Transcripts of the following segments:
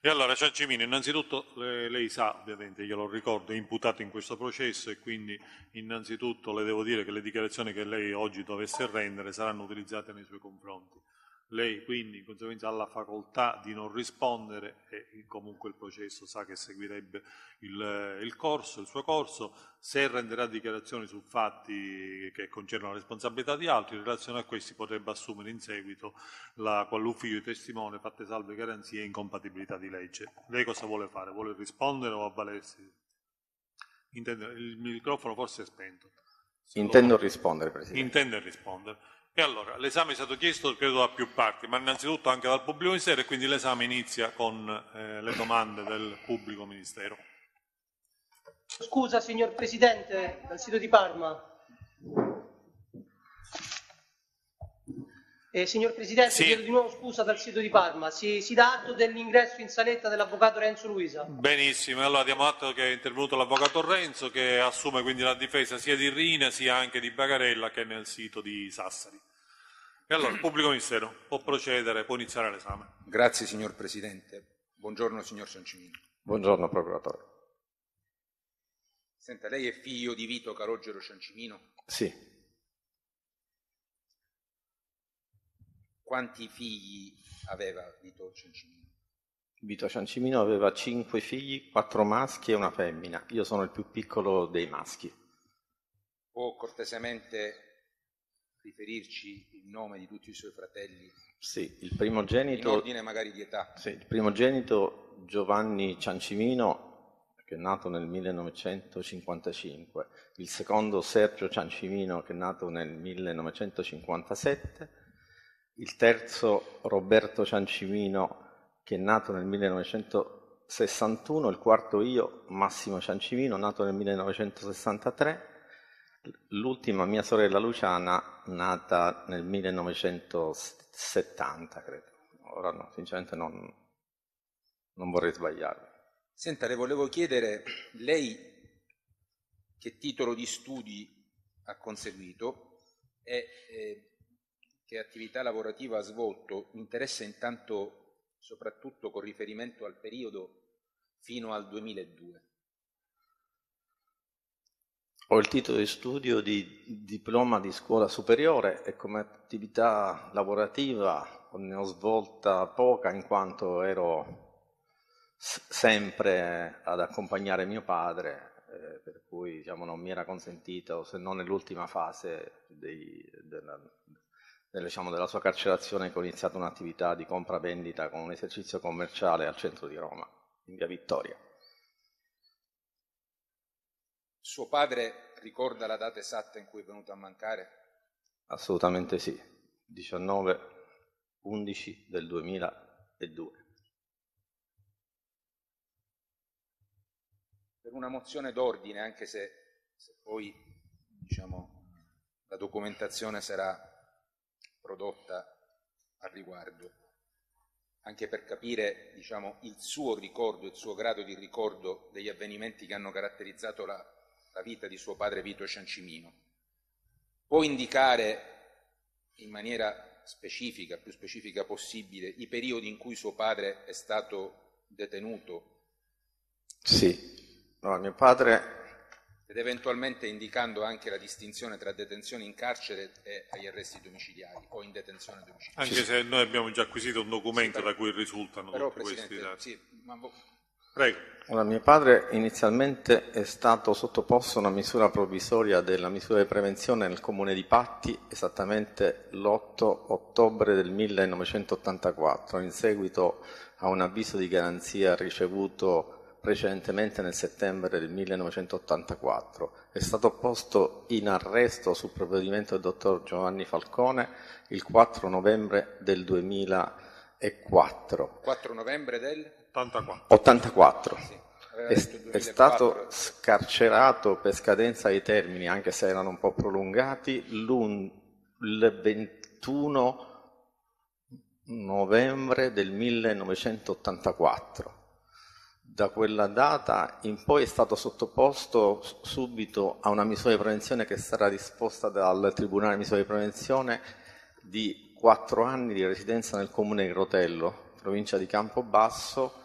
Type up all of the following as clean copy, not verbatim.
E allora Ciancimino, innanzitutto lei sa, ovviamente, glielo ricordo, è imputato in questo processo e quindi innanzitutto le devo dire che le dichiarazioni che lei oggi dovesse rendere saranno utilizzate nei suoi confronti. Lei quindi in conseguenza ha la facoltà di non rispondere e comunque il processo sa che seguirebbe il suo corso. Se renderà dichiarazioni su fatti che concernono la responsabilità di altri, in relazione a questi potrebbe assumere in seguito l'ufficio di testimone, fatte salve garanzie e incompatibilità di legge. Lei cosa vuole fare? Vuole rispondere o avvalersi? Il microfono forse è spento. Intendo rispondere, Presidente. Intende rispondere. E allora, l'esame è stato chiesto credo da più parti, ma innanzitutto anche dal pubblico ministero e quindi l'esame inizia con le domande del pubblico ministero. Scusa, signor Presidente, dal sito di Parma. Signor Presidente, sì. Chiedo di nuovo scusa dal sito di Parma. Si dà atto dell'ingresso in saletta dell'avvocato Renzo Luisa? Benissimo, allora diamo atto che è intervenuto l'avvocato Renzo, che assume quindi la difesa sia di Rina sia anche di Bagarella che nel sito di Sassari. E allora il pubblico ministero può procedere, può iniziare l'esame. Grazie signor Presidente. Buongiorno signor Ciancimino. Buongiorno Procuratore. Senta, lei è figlio di Vito Calogero Ciancimino? Sì. Quanti figli aveva Vito Ciancimino? Vito Ciancimino aveva 5 figli, 4 maschi e una femmina. Io sono il più piccolo dei maschi. Può cortesemente riferirci il nome di tutti i suoi fratelli? Sì, il primogenito... In ordine magari di età. Sì, il primogenito Giovanni Ciancimino, che è nato nel 1955, il secondo Sergio Ciancimino, che è nato nel 1957, il terzo Roberto Ciancimino, che è nato nel 1961, il quarto io, Massimo Ciancimino, nato nel 1963, l'ultima mia sorella Luciana, nata nel 1970, credo. Ora no, sinceramente non vorrei sbagliare. Senta, le volevo chiedere, lei che titolo di studi ha conseguito e che attività lavorativa ha svolto? Mi interessa intanto soprattutto con riferimento al periodo fino al 2002. Ho il titolo di studio di diploma di scuola superiore e come attività lavorativa ne ho svolta poca in quanto ero sempre ad accompagnare mio padre, per cui diciamo, non mi era consentito, se non nell'ultima fase della sua carcerazione, che ho iniziato un'attività di compra-vendita con un esercizio commerciale al centro di Roma, in via Vittoria. Suo padre ricorda la data esatta in cui è venuto a mancare? Assolutamente sì, 19/11 del 2002. Per una mozione d'ordine, anche se poi diciamo, la documentazione sarà prodotta al riguardo, anche per capire diciamo, il suo ricordo, il suo grado di ricordo degli avvenimenti che hanno caratterizzato la vita di suo padre Vito Ciancimino. Può indicare in maniera specifica, più specifica possibile, i periodi in cui suo padre è stato detenuto? Sì, allora, mio padre... Ed eventualmente indicando anche la distinzione tra detenzione in carcere e agli arresti domiciliari o in detenzione domiciliare. Anche se noi abbiamo già acquisito un documento sì, da cui risultano però, tutti questi dati. Sì, ma... Prego. Allora, mio padre inizialmente è stato sottoposto a una misura provvisoria della misura di prevenzione nel comune di Patti esattamente l'8 ottobre del 1984, in seguito a un avviso di garanzia ricevuto precedentemente nel settembre del 1984. È stato posto in arresto su provvedimento del dottor Giovanni Falcone il 4 novembre del 2004. 4 novembre del? 84. Sì, è stato scarcerato per scadenza dei termini, anche se erano un po' prolungati, il 21 novembre del 1984. Da quella data in poi è stato sottoposto subito a una misura di prevenzione che sarà disposta dal Tribunale di misura di prevenzione di 4 anni di residenza nel comune di Rotello, provincia di Campobasso,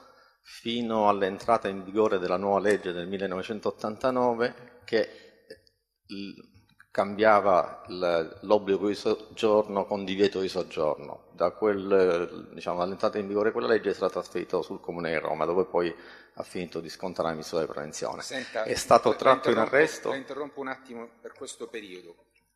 fino all'entrata in vigore della nuova legge del 1989 che cambiava l'obbligo di soggiorno con divieto di soggiorno. Dall'entrata in vigore di quella legge sarà trasferito sul Comune di Roma, dove poi ha finito di scontare la misura di prevenzione. Senta, è stato tratto in arresto. La interrompo un attimo per questo periodo.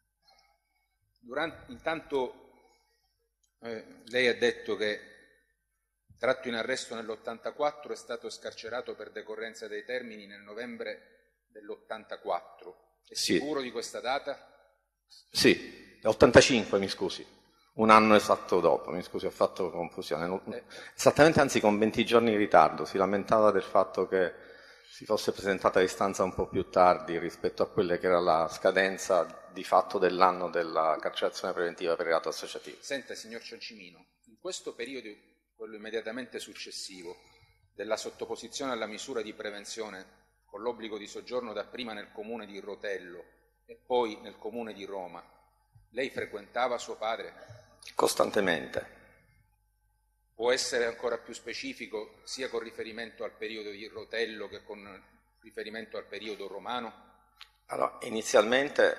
Intanto lei ha detto che tratto in arresto nell'84 è stato scarcerato per decorrenza dei termini nel novembre dell'84. È sicuro di questa data? Sì, 85 mi scusi, un anno esatto dopo, mi scusi, ho fatto confusione. Esattamente, anzi con 20 giorni di ritardo, si lamentava del fatto che si fosse presentata a istanza un po' più tardi rispetto a quella che era la scadenza di fatto dell'anno della carcerazione preventiva per reato associativo. Senta, signor Ciancimino, in questo periodo, quello immediatamente successivo, della sottoposizione alla misura di prevenzione con l'obbligo di soggiorno dapprima nel comune di Rotello e poi nel comune di Roma, lei frequentava suo padre? Costantemente. Può essere ancora più specifico sia con riferimento al periodo di Rotello che con riferimento al periodo romano? Allora, inizialmente,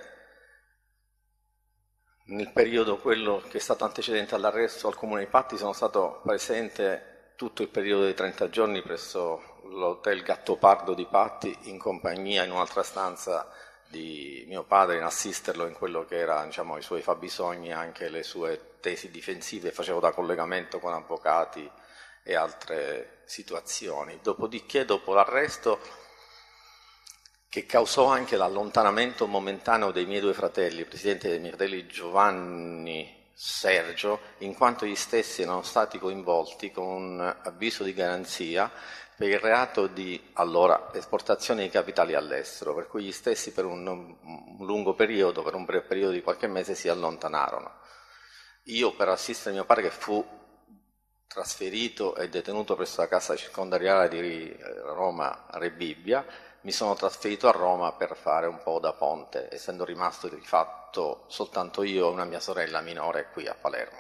nel periodo quello che è stato antecedente all'arresto al Comune di Patti, sono stato presente tutto il periodo di 30 giorni presso l'hotel Gattopardo di Patti, in compagnia in un'altra stanza di mio padre, in assisterlo in quello che era, diciamo, i suoi fabbisogni e anche le sue tesi difensive, facevo da collegamento con avvocati e altre situazioni. Dopodiché, dopo l'arresto, che causò anche l'allontanamento momentaneo dei miei due fratelli, il presidente dei miei fratelli Giovanni Sergio, in quanto gli stessi erano stati coinvolti con un avviso di garanzia per il reato di, allora, esportazione di capitali all'estero, per cui gli stessi per un lungo periodo, per un breve periodo di qualche mese, si allontanarono. Io, per assistere mio padre, che fu trasferito e detenuto presso la casa circondariale di Roma Rebibbia, mi sono trasferito a Roma per fare un po' da ponte, essendo rimasto di fatto soltanto io e una mia sorella minore qui a Palermo.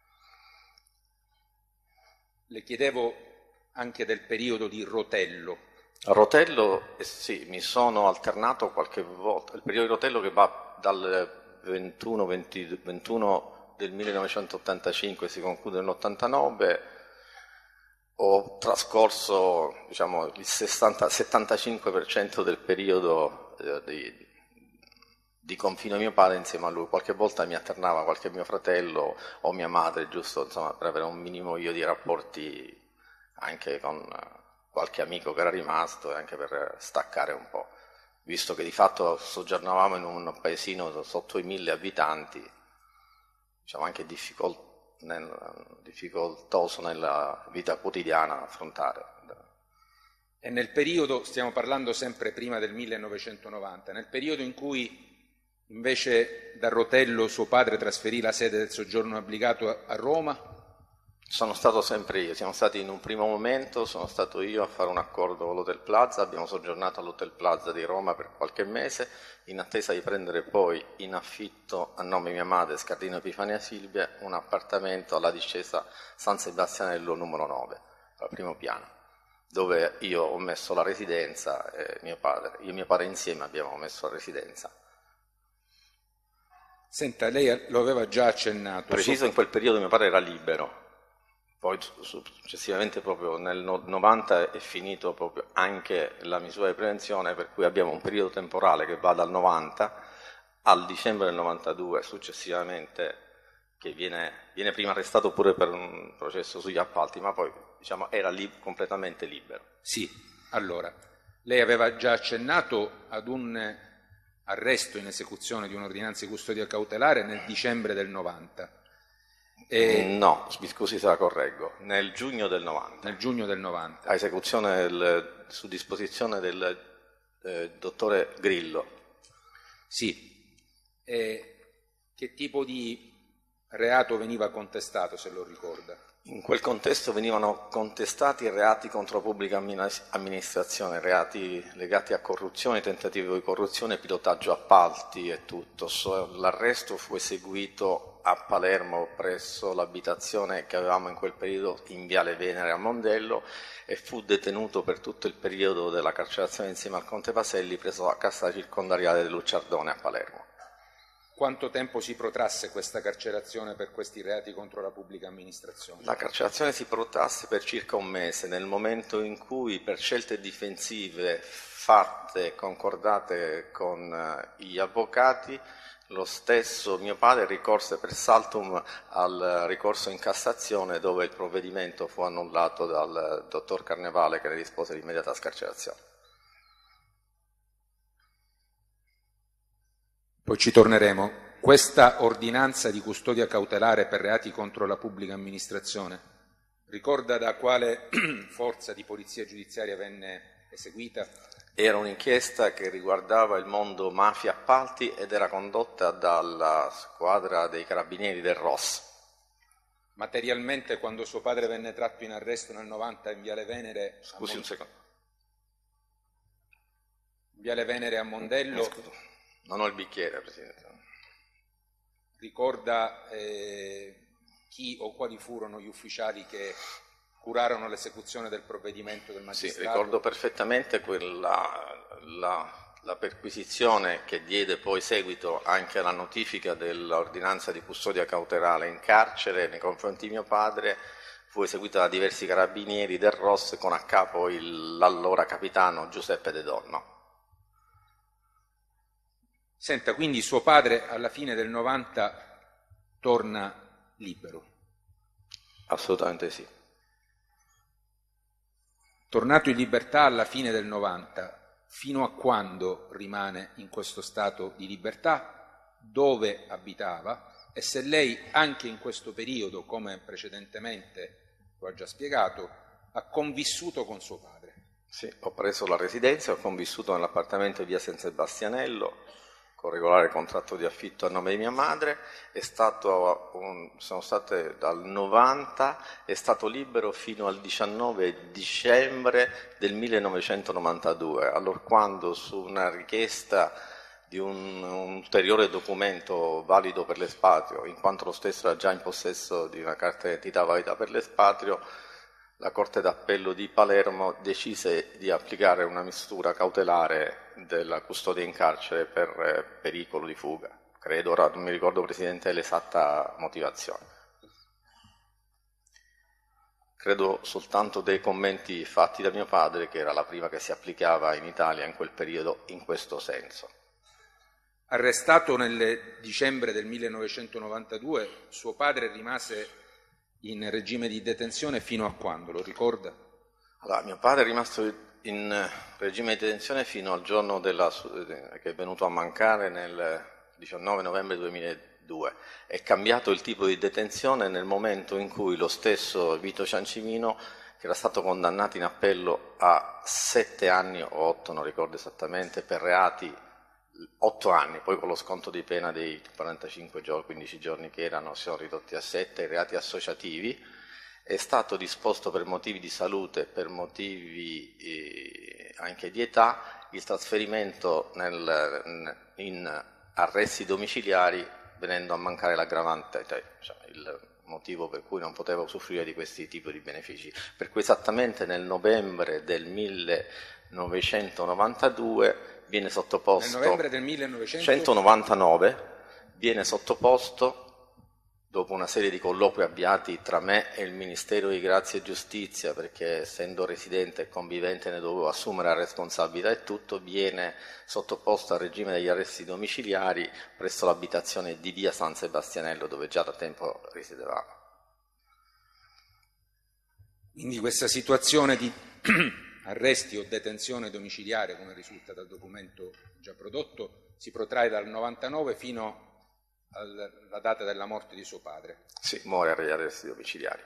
Le chiedevo anche del periodo di Rotello. A Rotello, sì, mi sono alternato qualche volta. Il periodo di Rotello che va dal 21 del 1985 si conclude nell'89, ho trascorso, diciamo, il 75% del periodo di confino mio padre insieme a lui. Qualche volta mi alternava qualche mio fratello o mia madre, giusto, insomma, per avere un minimo io di rapporti anche con qualche amico che era rimasto e anche per staccare un po', visto che di fatto soggiornavamo in un paesino sotto i 1000 abitanti, diciamo anche difficoltoso nella vita quotidiana affrontare. E nel periodo, stiamo parlando sempre prima del 1990, nel periodo in cui invece da Rotello suo padre trasferì la sede del soggiorno obbligato a Roma? Sono stato sempre io, siamo stati in un primo momento, sono stato io a fare un accordo con l'Hotel Plaza, abbiamo soggiornato all'Hotel Plaza di Roma per qualche mese, in attesa di prendere poi in affitto a nome di mia madre, Scardino Epifania Silvia, un appartamento alla discesa San Sebastianello numero 9, al primo piano, dove io ho messo la residenza e io e mio padre insieme abbiamo messo la residenza. Senta, lei lo aveva già accennato. Preciso, in quel periodo mio padre era libero. Poi successivamente proprio nel 90 è finito proprio anche la misura di prevenzione, per cui abbiamo un periodo temporale che va dal 90 al dicembre del 92, successivamente che viene prima arrestato pure per un processo sugli appalti, ma poi, diciamo, era completamente libero. Sì, allora, lei aveva già accennato ad un arresto in esecuzione di un'ordinanza di custodia cautelare nel dicembre del 90. No, mi scusi se la correggo, nel giugno del 90. Nel giugno del 90. A esecuzione su disposizione del dottore Grillo. Sì. Che tipo di reato veniva contestato, se lo ricorda? In quel contesto venivano contestati reati contro la pubblica amministrazione, reati legati a corruzione, tentativo di corruzione, pilotaggio appalti e tutto. L'arresto fu eseguito a Palermo presso l'abitazione che avevamo in quel periodo in Viale Venere a Mondello e fu detenuto per tutto il periodo della carcerazione insieme al Conte Paselli presso la casa circondariale del Lucciardone a Palermo. Quanto tempo si protrasse questa carcerazione per questi reati contro la pubblica amministrazione? La carcerazione si protrasse per circa un mese, nel momento in cui per scelte difensive fatte e concordate con gli avvocati, lo stesso mio padre ricorse per saltum al ricorso in Cassazione, dove il provvedimento fu annullato dal dottor Carnevale, che ne rispose l'immediata scarcerazione. Poi ci torneremo. Questa ordinanza di custodia cautelare per reati contro la pubblica amministrazione ricorda da quale forza di polizia giudiziaria venne eseguita? Era un'inchiesta che riguardava il mondo mafia appalti ed era condotta dalla squadra dei carabinieri del ROS. Materialmente, quando suo padre venne tratto in arresto nel 90 in Viale Venere... Scusi un secondo. Viale Venere a Mondello... Scusa. Non ho il bicchiere, Presidente. Ricorda chi o quali furono gli ufficiali che curarono l'esecuzione del provvedimento del magistrato? Sì, ricordo perfettamente la perquisizione che diede poi seguito anche alla notifica dell'ordinanza di custodia cautelare in carcere nei confronti di mio padre. Fu eseguita da diversi carabinieri del ROS con a capo l'allora capitano Giuseppe De Donno. Senta, quindi suo padre alla fine del 90 torna libero? Assolutamente sì. Tornato in libertà alla fine del 90, fino a quando rimane in questo stato di libertà? Dove abitava? E se lei anche in questo periodo, come precedentemente lo ha già spiegato, ha convissuto con suo padre? Sì, ho preso la residenza, ho convissuto nell'appartamento di via San Sebastianello, con regolare contratto di affitto a nome di mia madre, sono state dal 90, è stato libero fino al 19 dicembre del 1992, allorquando su una richiesta di un ulteriore documento valido per l'espatrio, in quanto lo stesso era già in possesso di una carta d'identità valida per l'espatrio, la Corte d'Appello di Palermo decise di applicare una misura cautelare della custodia in carcere per pericolo di fuga. Credo, ora non mi ricordo, Presidente, l'esatta motivazione. Credo soltanto dei commenti fatti da mio padre, che era la prima che si applicava in Italia in quel periodo in questo senso. Arrestato nel dicembre del 1992, suo padre rimase in regime di detenzione fino a quando, lo ricorda? Allora, mio padre è rimasto in regime di detenzione fino al giorno che è venuto a mancare nel 19 novembre 2002. È cambiato il tipo di detenzione nel momento in cui lo stesso Vito Ciancimino, che era stato condannato in appello a 7 anni o 8, non ricordo esattamente, per reati 8 anni, poi con lo sconto di pena dei 45 giorni, 15 giorni che erano, si sono ridotti a 7, reati associativi, è stato disposto per motivi di salute, per motivi anche di età, il trasferimento in arresti domiciliari, venendo a mancare l'aggravante, cioè il motivo per cui non poteva usufruire di questi tipi di benefici. Per cui esattamente nel novembre del 1992 viene sottoposto, nel novembre del 1999 viene sottoposto, dopo una serie di colloqui avviati tra me e il Ministero di Grazia e Giustizia, perché essendo residente e convivente ne dovevo assumere la responsabilità e tutto, viene sottoposto al regime degli arresti domiciliari presso l'abitazione di via San Sebastianello, dove già da tempo risiedevamo. Quindi questa situazione di arresti o detenzione domiciliare, come risulta dal documento già prodotto, si protrae dal 99 fino alla data della morte di suo padre. Sì, muore agli arresti domiciliari.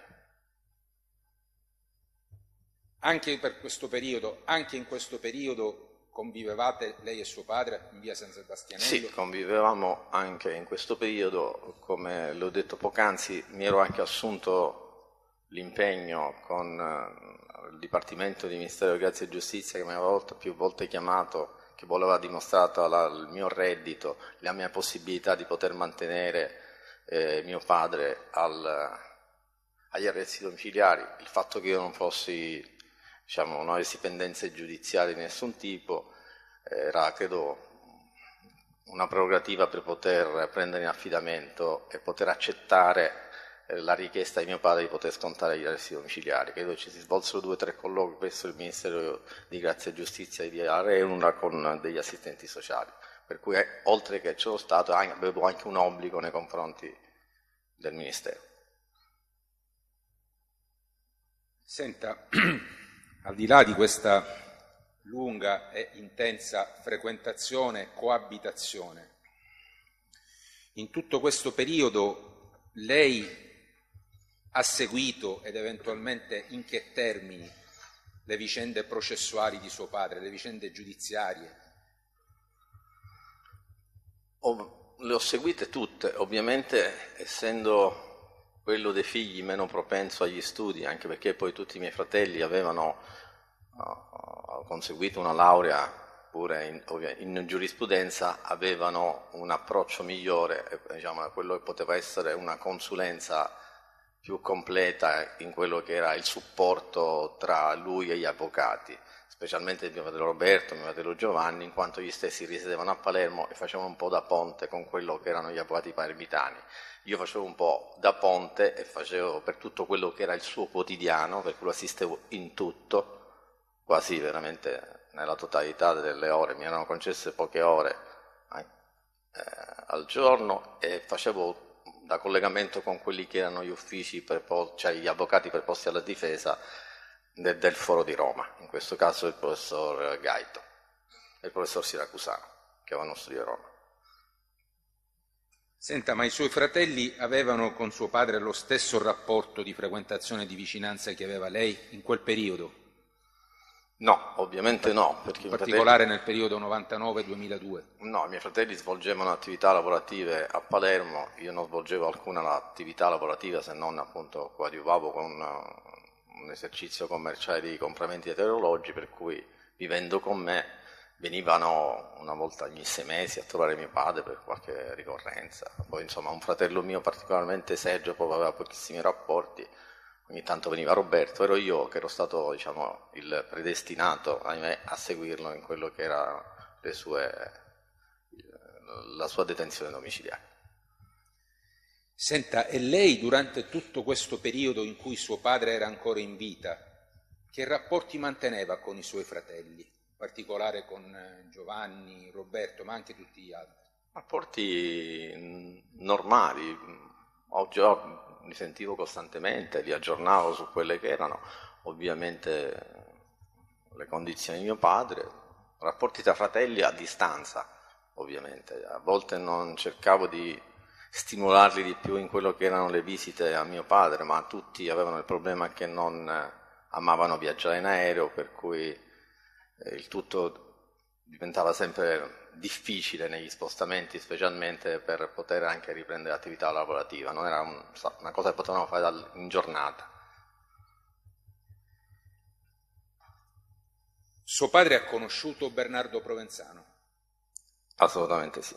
Anche in questo periodo convivevate lei e suo padre in via San Sebastianello? Sì, convivevamo anche in questo periodo, come l'ho detto poc'anzi, mi ero anche assunto l'impegno con il Dipartimento di Ministero di Grazia e Giustizia che mi aveva più volte chiamato, che voleva dimostrare il mio reddito, la mia possibilità di poter mantenere mio padre agli arresti domiciliari, il fatto che io non fossi, diciamo, non avessi pendenze giudiziarie di nessun tipo, era, credo, una prerogativa per poter prendere in affidamento e poter accettare la richiesta di mio padre di poter scontare gli arresti domiciliari. Credo ci si svolsero 2 o 3 colloqui presso il Ministero di Grazia e Giustizia di Arenula con degli assistenti sociali, per cui oltre che c'ero stato avevo anche un obbligo nei confronti del Ministero. Senta, al di là di questa lunga e intensa frequentazione, coabitazione, in tutto questo periodo lei ha seguito ed eventualmente in che termini le vicende processuali di suo padre, le vicende giudiziarie? Le ho seguite tutte, ovviamente essendo quello dei figli meno propenso agli studi, anche perché poi tutti i miei fratelli avevano conseguito una laurea pure in giurisprudenza, avevano un approccio migliore, diciamo, a quello che poteva essere una consulenza più completa in quello che era il supporto tra lui e gli avvocati, specialmente mio fratello Roberto, mio fratello Giovanni, in quanto gli stessi risiedevano a Palermo e facevano un po' da ponte con quello che erano gli avvocati palermitani. Io facevo un po' da ponte e facevo per tutto quello che era il suo quotidiano, per cui lo assistevo in tutto, quasi veramente nella totalità delle ore, mi erano concesse poche ore al giorno, e facevo da collegamento con quelli che erano gli uffici, cioè gli avvocati preposti alla difesa del Foro di Roma, in questo caso il professor Gaito e il professor Siracusano, che avevano studiato a Roma. Senta, ma i suoi fratelli avevano con suo padre lo stesso rapporto di frequentazione e di vicinanza che aveva lei in quel periodo? No, ovviamente no. Perché in particolare nel periodo 99-2002? No, i miei fratelli svolgevano attività lavorative a Palermo, io non svolgevo alcuna attività lavorativa se non appunto coadiuvavo con un esercizio commerciale di compravendita di orologi, per cui vivendo con me venivano una volta ogni 6 mesi a trovare mio padre per qualche ricorrenza. Poi insomma un fratello mio particolarmente Sergio proprio aveva pochissimi rapporti. Ogni tanto veniva Roberto, ero io che ero stato, diciamo, il predestinato, ahimè, a seguirlo in quello che era la sua detenzione domiciliare. Senta, e lei durante tutto questo periodo in cui suo padre era ancora in vita, che rapporti manteneva con i suoi fratelli, in particolare con Giovanni, Roberto, ma anche tutti gli altri? Rapporti normali, oggi li sentivo costantemente, li aggiornavo su quelle che erano ovviamente le condizioni di mio padre, rapporti tra fratelli a distanza ovviamente, a volte non cercavo di stimolarli di più in quello che erano le visite a mio padre, ma tutti avevano il problema che non amavano viaggiare in aereo, per cui il tutto diventava sempre difficile negli spostamenti, specialmente per poter anche riprendere l'attività lavorativa, non era una cosa che potevamo fare in giornata. Suo padre ha conosciuto Bernardo Provenzano? Assolutamente sì.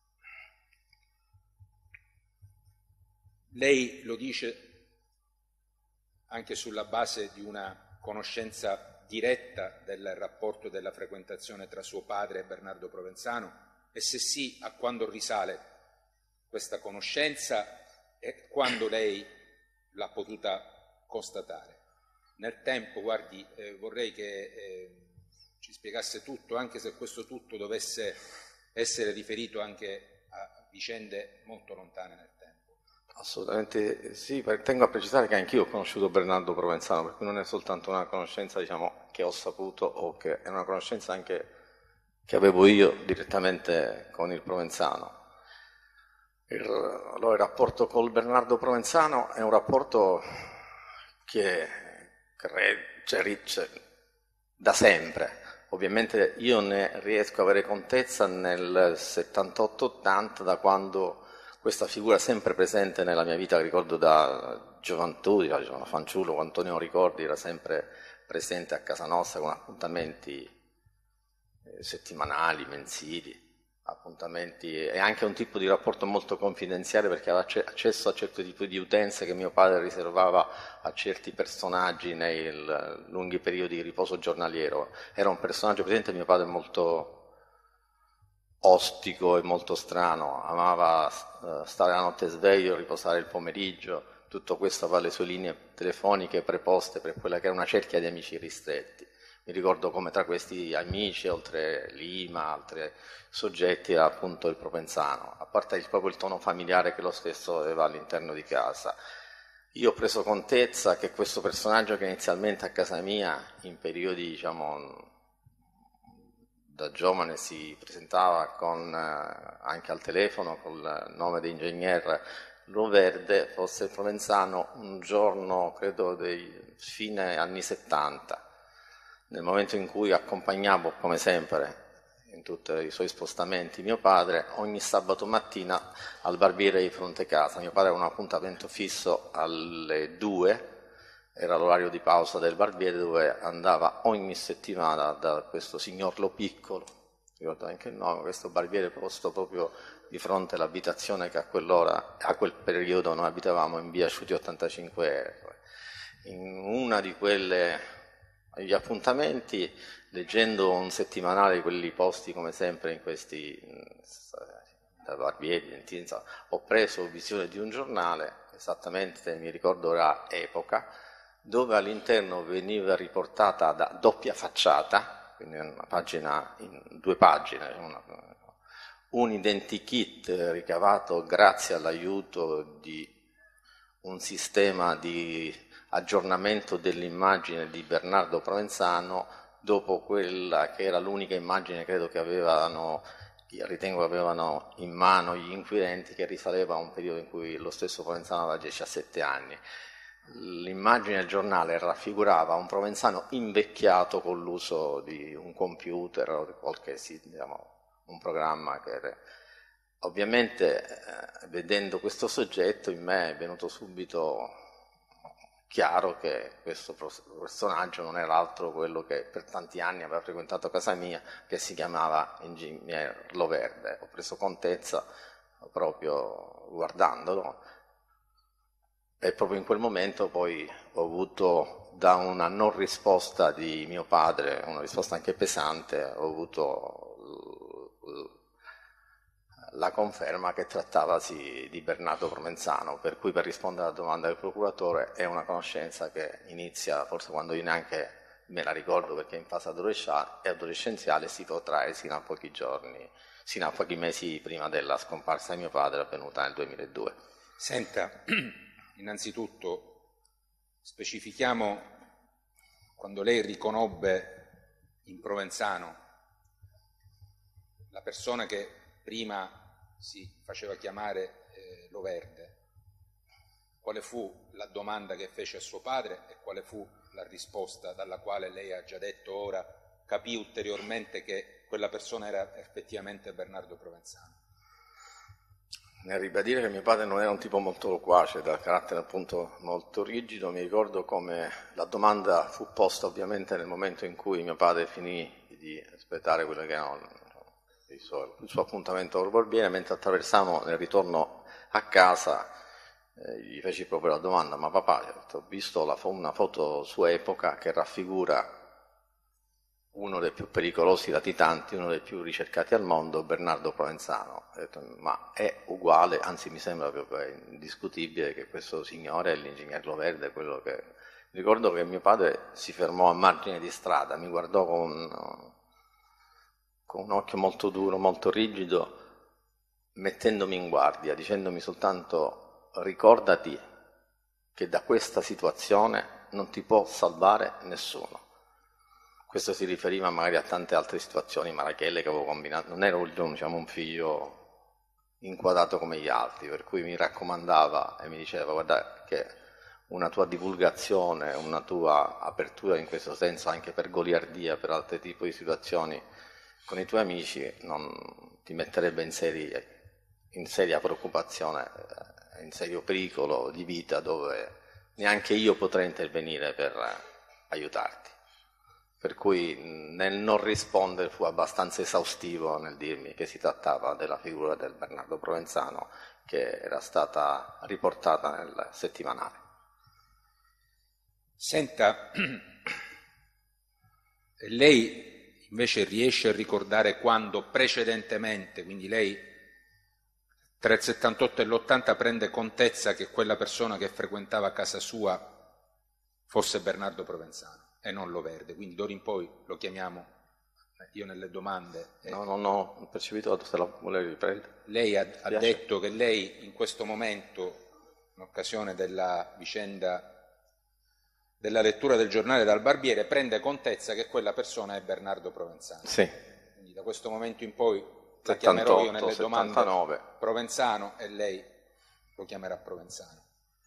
Lei lo dice anche sulla base di una conoscenza diretta del rapporto della frequentazione tra suo padre e Bernardo Provenzano? E se sì, a quando risale questa conoscenza e quando lei l'ha potuta constatare? Nel tempo, guardi, vorrei che ci spiegasse tutto, anche se questo tutto dovesse essere riferito anche a vicende molto lontane nel tempo. Assolutamente sì, tengo a precisare che anch'io ho conosciuto Bernardo Provenzano, per cui non è soltanto una conoscenza, diciamo, che ho saputo, o che è una conoscenza anche che avevo io direttamente con il Provenzano. Allora, il rapporto col Bernardo Provenzano è un rapporto che c'è da sempre. Ovviamente io ne riesco a avere contezza nel 78-80, da quando questa figura sempre presente nella mia vita, ricordo da gioventù, diciamo, fanciullo, quanto ne ho ricordi, era sempre presente a casa nostra con appuntamenti settimanali, mensili, appuntamenti e anche un tipo di rapporto molto confidenziale perché aveva accesso a certi tipi di utenze che mio padre riservava a certi personaggi nei lunghi periodi di riposo giornaliero. Era un personaggio, presente mio padre, molto ostico e molto strano, amava stare la notte sveglio, riposare il pomeriggio, tutto questo aveva le sue linee telefoniche preposte per quella che era una cerchia di amici ristretti. Mi ricordo come tra questi amici, oltre Lima, altri soggetti, era appunto il Provenzano, a parte proprio il tono familiare che lo stesso aveva all'interno di casa. Io ho preso contezza che questo personaggio che inizialmente a casa mia, in periodi, diciamo, da giovane si presentava anche al telefono con il nome di ingegner Loverde, fosse il Provenzano un giorno, credo, dei fine anni 70, nel momento in cui accompagnavo, come sempre, in tutti i suoi spostamenti, mio padre, ogni sabato mattina al barbiere di fronte casa. Mio padre aveva un appuntamento fisso alle 2, era l'orario di pausa del barbiere dove andava ogni settimana da questo signor Lo Piccolo, ricordo anche il nome, questo barbiere posto proprio di fronte all'abitazione che a quell'ora, a quel periodo noi abitavamo in via Asciuti 85. In una di gli appuntamenti, leggendo un settimanale di quelli posti come sempre in questi da barbieri, dentisti, ho preso visione di un giornale, esattamente mi ricordo era Epoca, dove all'interno veniva riportata da doppia facciata, quindi una pagina in 2 pagine, un identikit ricavato grazie all'aiuto di un sistema di aggiornamento dell'immagine di Bernardo Provenzano dopo quella che era l'unica immagine, credo che ritengo che avevano in mano gli inquirenti, che risaleva a un periodo in cui lo stesso Provenzano aveva 17 anni. L'immagine del giornale raffigurava un Provenzano invecchiato con l'uso di un computer o di qualche, diciamo, un programma che era. Ovviamente vedendo questo soggetto in me è venuto subito chiaro che questo personaggio non era altro quello che per tanti anni aveva frequentato casa mia, che si chiamava ingegner Loverde. Ho preso contezza proprio guardandolo e proprio in quel momento poi ho avuto, da una non risposta di mio padre, una risposta anche pesante, ho avuto la conferma che trattavasi di Bernardo Provenzano, per cui per rispondere alla domanda del procuratore è una conoscenza che inizia forse quando io neanche me la ricordo perché in fase adolescenziale si protrae sino a pochi giorni, sino a pochi mesi prima della scomparsa di mio padre avvenuta nel 2002. Senta, innanzitutto specifichiamo quando lei riconobbe in Provenzano la persona che prima si faceva chiamare Loverde, quale fu la domanda che fece a suo padre e quale fu la risposta dalla quale lei ha già detto ora capì ulteriormente che quella persona era effettivamente Bernardo Provenzano? Nel ribadire che mio padre non era un tipo molto loquace, dal carattere appunto molto rigido, mi ricordo come la domanda fu posta ovviamente nel momento in cui mio padre finì di espletare quello che erano il suo appuntamento col barbiere, mentre attraversavamo nel ritorno a casa, gli feci proprio la domanda: ma papà, ho visto una foto su Epoca che raffigura uno dei più pericolosi latitanti, uno dei più ricercati al mondo, Bernardo Provenzano. Ho detto: ma è uguale, anzi mi sembra proprio indiscutibile che questo signore è l'ingegner Loverde, quello che... Ricordo che mio padre si fermò a margine di strada, mi guardò con un occhio molto duro, molto rigido, mettendomi in guardia, dicendomi soltanto: ricordati che da questa situazione non ti può salvare nessuno. Questo si riferiva magari a tante altre situazioni marachelle che avevo combinato. Non ero, diciamo, un figlio inquadrato come gli altri, per cui mi raccomandava e mi diceva: guarda che una tua divulgazione, una tua apertura in questo senso anche per goliardia, per altri tipi di situazioni con i tuoi amici non ti metterebbe in seria preoccupazione, in serio pericolo di vita, dove neanche io potrei intervenire per aiutarti. Per cui nel non rispondere fu abbastanza esaustivo nel dirmi che si trattava della figura del Bernardo Provenzano che era stata riportata nel settimanale. Senta, lei invece riesce a ricordare quando precedentemente, quindi lei tra il 78 e l'80 prende contezza che quella persona che frequentava casa sua fosse Bernardo Provenzano e non Loverde, quindi d'ora in poi lo chiamiamo, io nelle domande... No, non ho percepito, se la volevi riprendere. Lei ha detto che lei in questo momento, in occasione della vicenda della lettura del giornale dal Barbiere, prende contezza che quella persona è Bernardo Provenzano. Sì. Quindi da questo momento in poi la 78, chiamerò io nelle 79. domande Provenzano e lei lo chiamerà Provenzano.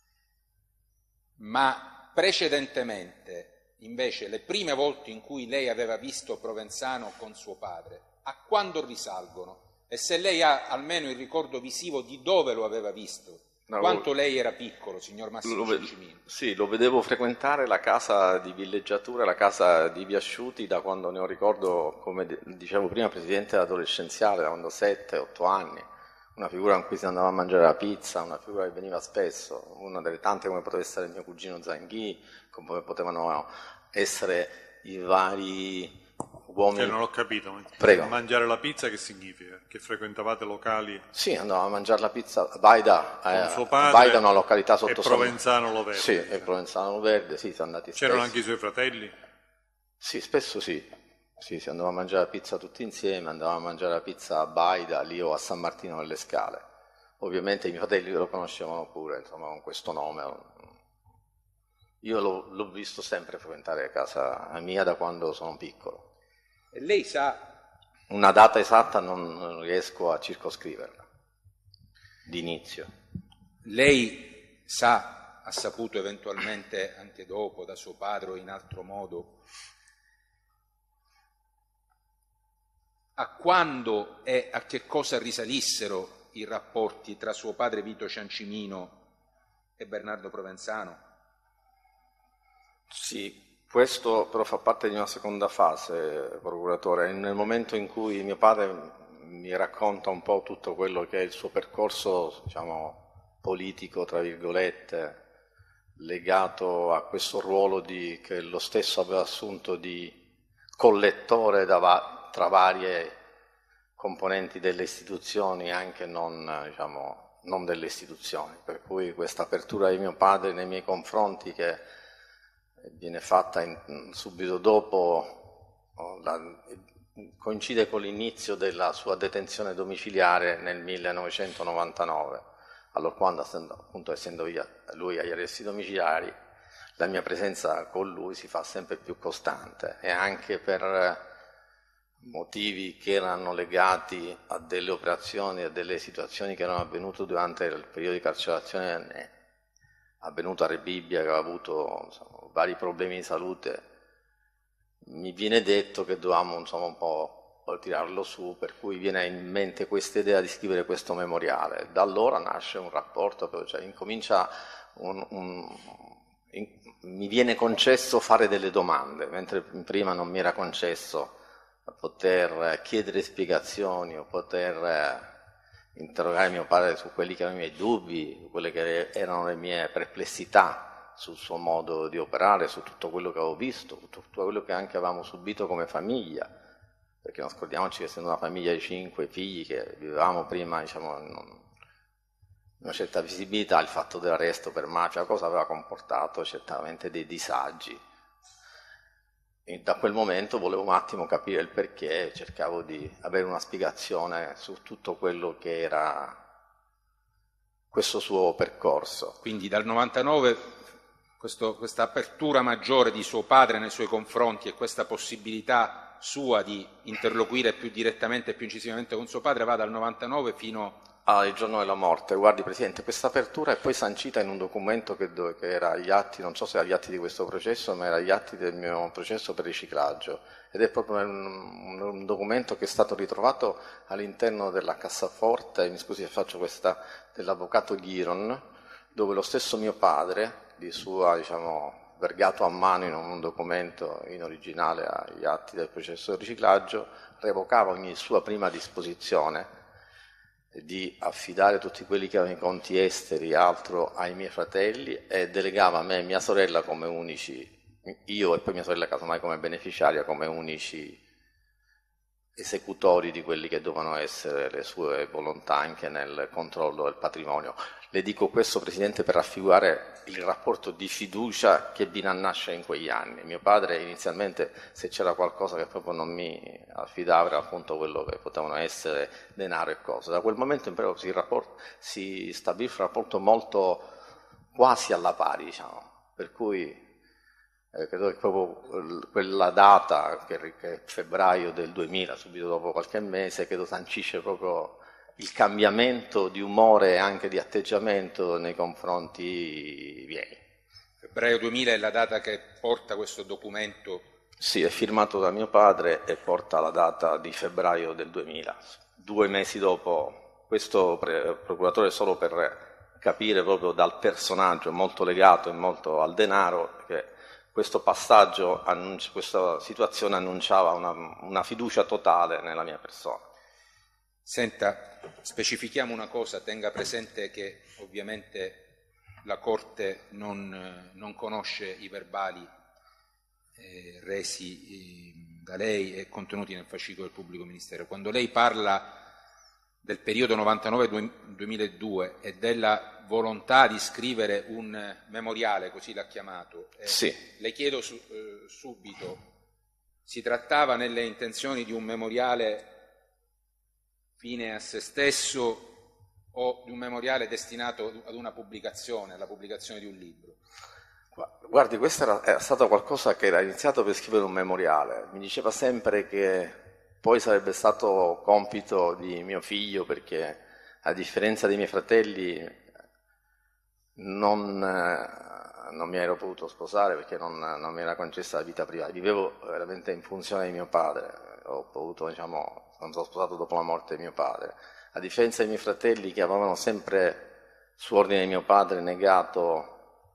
Ma precedentemente, invece, le prime volte in cui lei aveva visto Provenzano con suo padre, a quando risalgono? E se lei ha almeno il ricordo visivo di dove lo aveva visto? No, quanto lei era piccolo, signor Massimo Cincimino? Sì, lo vedevo frequentare la casa di villeggiatura, la casa di Viasciuti, da quando ne ho ricordo, come dicevo prima, presidente adolescenziale, da quando 7-8 anni. Una figura con cui si andava a mangiare la pizza, una figura che veniva spesso, una delle tante come poteva essere il mio cugino Zanghì, come potevano essere i vari uomini. Non ho capito. Prego. Mangiare la pizza che significa? Che frequentavate locali? Sì, andavo a mangiare la pizza a Baida, con suo padre, Baida è una località sotto e Provenzano Loverde. Sì, e Provenzano Loverde, sì, siamo andati C'erano spesso. anche i suoi fratelli? Sì, spesso sì. Sì, si andava a mangiare la pizza tutti insieme, andavamo a mangiare la pizza a Baida, lì o a San Martino nelle Scale. Ovviamente i miei fratelli lo conoscevano pure, insomma, con questo nome. Io l'ho visto sempre frequentare a casa mia da quando sono piccolo. E lei sa... Una data esatta non riesco a circoscriverla, d'inizio. Lei sa, ha saputo eventualmente anche dopo, da suo padre o in altro modo, a quando e a che cosa risalissero i rapporti tra suo padre Vito Ciancimino e Bernardo Provenzano? Sì, questo però fa parte di una seconda fase, procuratore. Nel momento in cui mio padre mi racconta un po' tutto quello che è il suo percorso, diciamo, politico, tra virgolette, legato a questo ruolo che lo stesso aveva assunto di collettore tra varie componenti delle istituzioni, anche non delle istituzioni, per cui questa apertura di mio padre nei miei confronti, che viene fatta subito dopo, coincide con l'inizio della sua detenzione domiciliare nel 1999, allorquando, appunto, essendo lui agli arresti domiciliari, la mia presenza con lui si fa sempre più costante, e anche per motivi che erano legati a delle operazioni, a delle situazioni che erano avvenute durante il periodo di carcerazione avvenuto a Rebibbia, che aveva avuto vari problemi di salute. Mi viene detto che dovevamo un po' tirarlo su, per cui viene in mente questa idea di scrivere questo memoriale. Da allora nasce un rapporto, cioè incomincia mi viene concesso fare delle domande, mentre prima non mi era concesso poter chiedere spiegazioni o poter interrogare mio padre su quelli che erano i miei dubbi, quelle che erano le mie perplessità sul suo modo di operare, su tutto quello che avevo visto, su tutto quello che anche avevamo subito come famiglia, perché non scordiamoci che essendo una famiglia di 5 figli che vivevamo prima, in una certa visibilità, il fatto dell'arresto per mafia cosa aveva comportato certamente dei disagi. E da quel momento volevo un attimo capire il perché, cercavo di avere una spiegazione su tutto quello che era questo suo percorso. Quindi dal 99 questa apertura maggiore di suo padre nei suoi confronti e questa possibilità sua di interloquire più direttamente e più incisivamente con suo padre va dal 99 fino il giorno della morte. Guardi, Presidente, questa apertura è poi sancita in un documento che era agli atti, non so se agli atti di questo processo, ma era agli atti del mio processo per riciclaggio, ed è proprio un documento che è stato ritrovato all'interno della cassaforte, mi scusi se faccio questa, dell'avvocato Ghiron, dove lo stesso mio padre, di sua, diciamo, vergato a mano in un documento in originale agli atti del processo di riciclaggio, revocava ogni sua prima disposizione di affidare tutti quelli che avevano i conti esteri altro ai miei fratelli e delegava a me e mia sorella come unici, io e poi mia sorella casomai come beneficiaria, come unici esecutori di quelli che dovevano essere le sue volontà anche nel controllo del patrimonio. Le dico questo, Presidente, per raffigurare il rapporto di fiducia che venne a nascere in quegli anni. Mio padre inizialmente, se c'era qualcosa che proprio non mi affidava, era appunto quello che potevano essere denaro e cose. Da quel momento in poi si stabilì un rapporto molto quasi alla pari, diciamo, per cui credo che proprio quella data, che è febbraio del 2000, subito dopo qualche mese, credo sancisce proprio il cambiamento di umore e anche di atteggiamento nei confronti miei. Febbraio 2000 è la data che porta questo documento? Sì, è firmato da mio padre e porta la data di febbraio del 2000, 2 mesi dopo. Questo procuratore, solo per capire proprio dal personaggio molto legato e molto al denaro, che questo passaggio, questa situazione annunciava una fiducia totale nella mia persona. Senta, specifichiamo una cosa, tenga presente che ovviamente la Corte non conosce i verbali resi da lei e contenuti nel fascicolo del Pubblico Ministero. Quando lei parla del periodo 99-2002 e della volontà di scrivere un memoriale, così l'ha chiamato, sì. Le chiedo subito, si trattava nelle intenzioni di un memoriale fine a se stesso o di un memoriale destinato ad una pubblicazione, alla pubblicazione di un libro? Guardi, questo era stato qualcosa che era iniziato per scrivere un memoriale. Mi diceva sempre che poi sarebbe stato compito di mio figlio, perché a differenza dei miei fratelli non mi ero potuto sposare perché non mi era concessa la vita privata. Vivevo veramente in funzione di mio padre. Ho potuto, diciamo, sono stato sposato dopo la morte di mio padre. A differenza dei miei fratelli, che avevano sempre, su ordine di mio padre, negato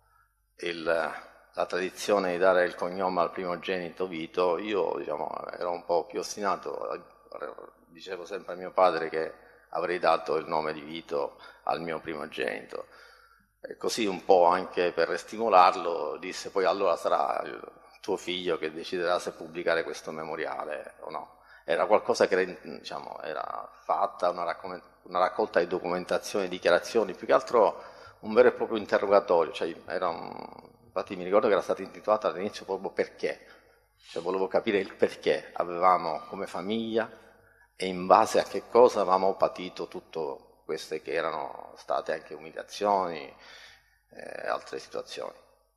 la tradizione di dare il cognome al primogenito Vito, io, diciamo, ero un po' più ostinato. Dicevo sempre a mio padre che avrei dato il nome di Vito al mio primogenito. E così, un po' anche per stimolarlo, disse: poi allora sarà tuo figlio che deciderà se pubblicare questo memoriale o no. Era qualcosa che era, diciamo, era fatta, una raccolta di documentazioni, dichiarazioni, più che altro un vero e proprio interrogatorio. Cioè, infatti mi ricordo che era stata intitolata all'inizio proprio perché, cioè volevo capire il perché avevamo come famiglia e in base a che cosa avevamo patito tutte queste che erano state anche umiliazioni e altre situazioni.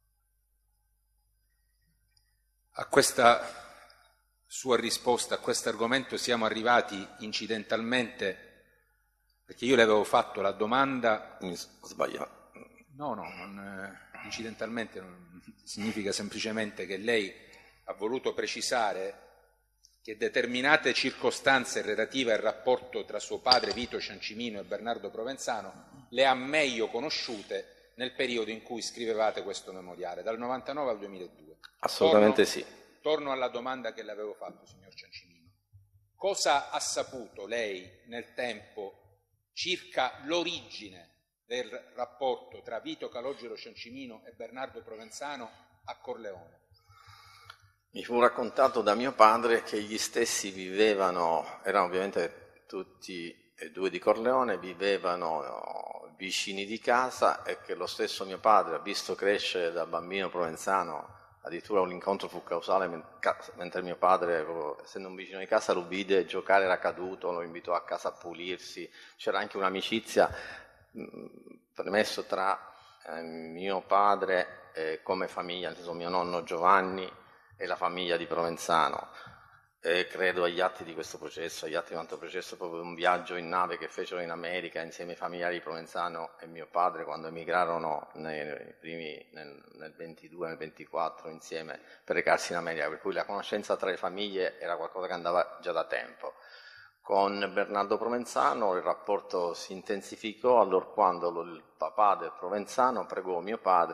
A questa sua risposta, a questo argomento siamo arrivati incidentalmente, perché io le avevo fatto la domanda... Sbagliato. No, incidentalmente significa semplicemente che lei ha voluto precisare che determinate circostanze relative al rapporto tra suo padre Vito Ciancimino e Bernardo Provenzano le ha meglio conosciute nel periodo in cui scrivevate questo memoriale, dal 99 al 2002. Assolutamente sì. Torno alla domanda che le avevo fatto, signor Ciancimino. Cosa ha saputo lei nel tempo circa l'origine del rapporto tra Vito Calogero Ciancimino e Bernardo Provenzano a Corleone? Mi fu raccontato da mio padre che gli stessi vivevano, erano ovviamente tutti e due di Corleone, vivevano vicini di casa e che lo stesso mio padre ha visto crescere da bambino provenzano. Addirittura un incontro fu causale mentre mio padre, essendo un vicino di casa, lo vide giocare, era caduto, lo invitò a casa a pulirsi. C'era anche un'amicizia, premesso, tra mio padre come famiglia, nel senso mio nonno Giovanni e la famiglia di Provenzano. Credo agli atti di questo processo, agli atti di quanto processo, proprio un viaggio in nave che fecero in America insieme ai familiari di Provenzano e mio padre quando emigrarono nel 22, nel 24 insieme per recarsi in America, per cui la conoscenza tra le famiglie era qualcosa che andava già da tempo. Con Bernardo Provenzano il rapporto si intensificò allorquando il papà del Provenzano pregò mio padre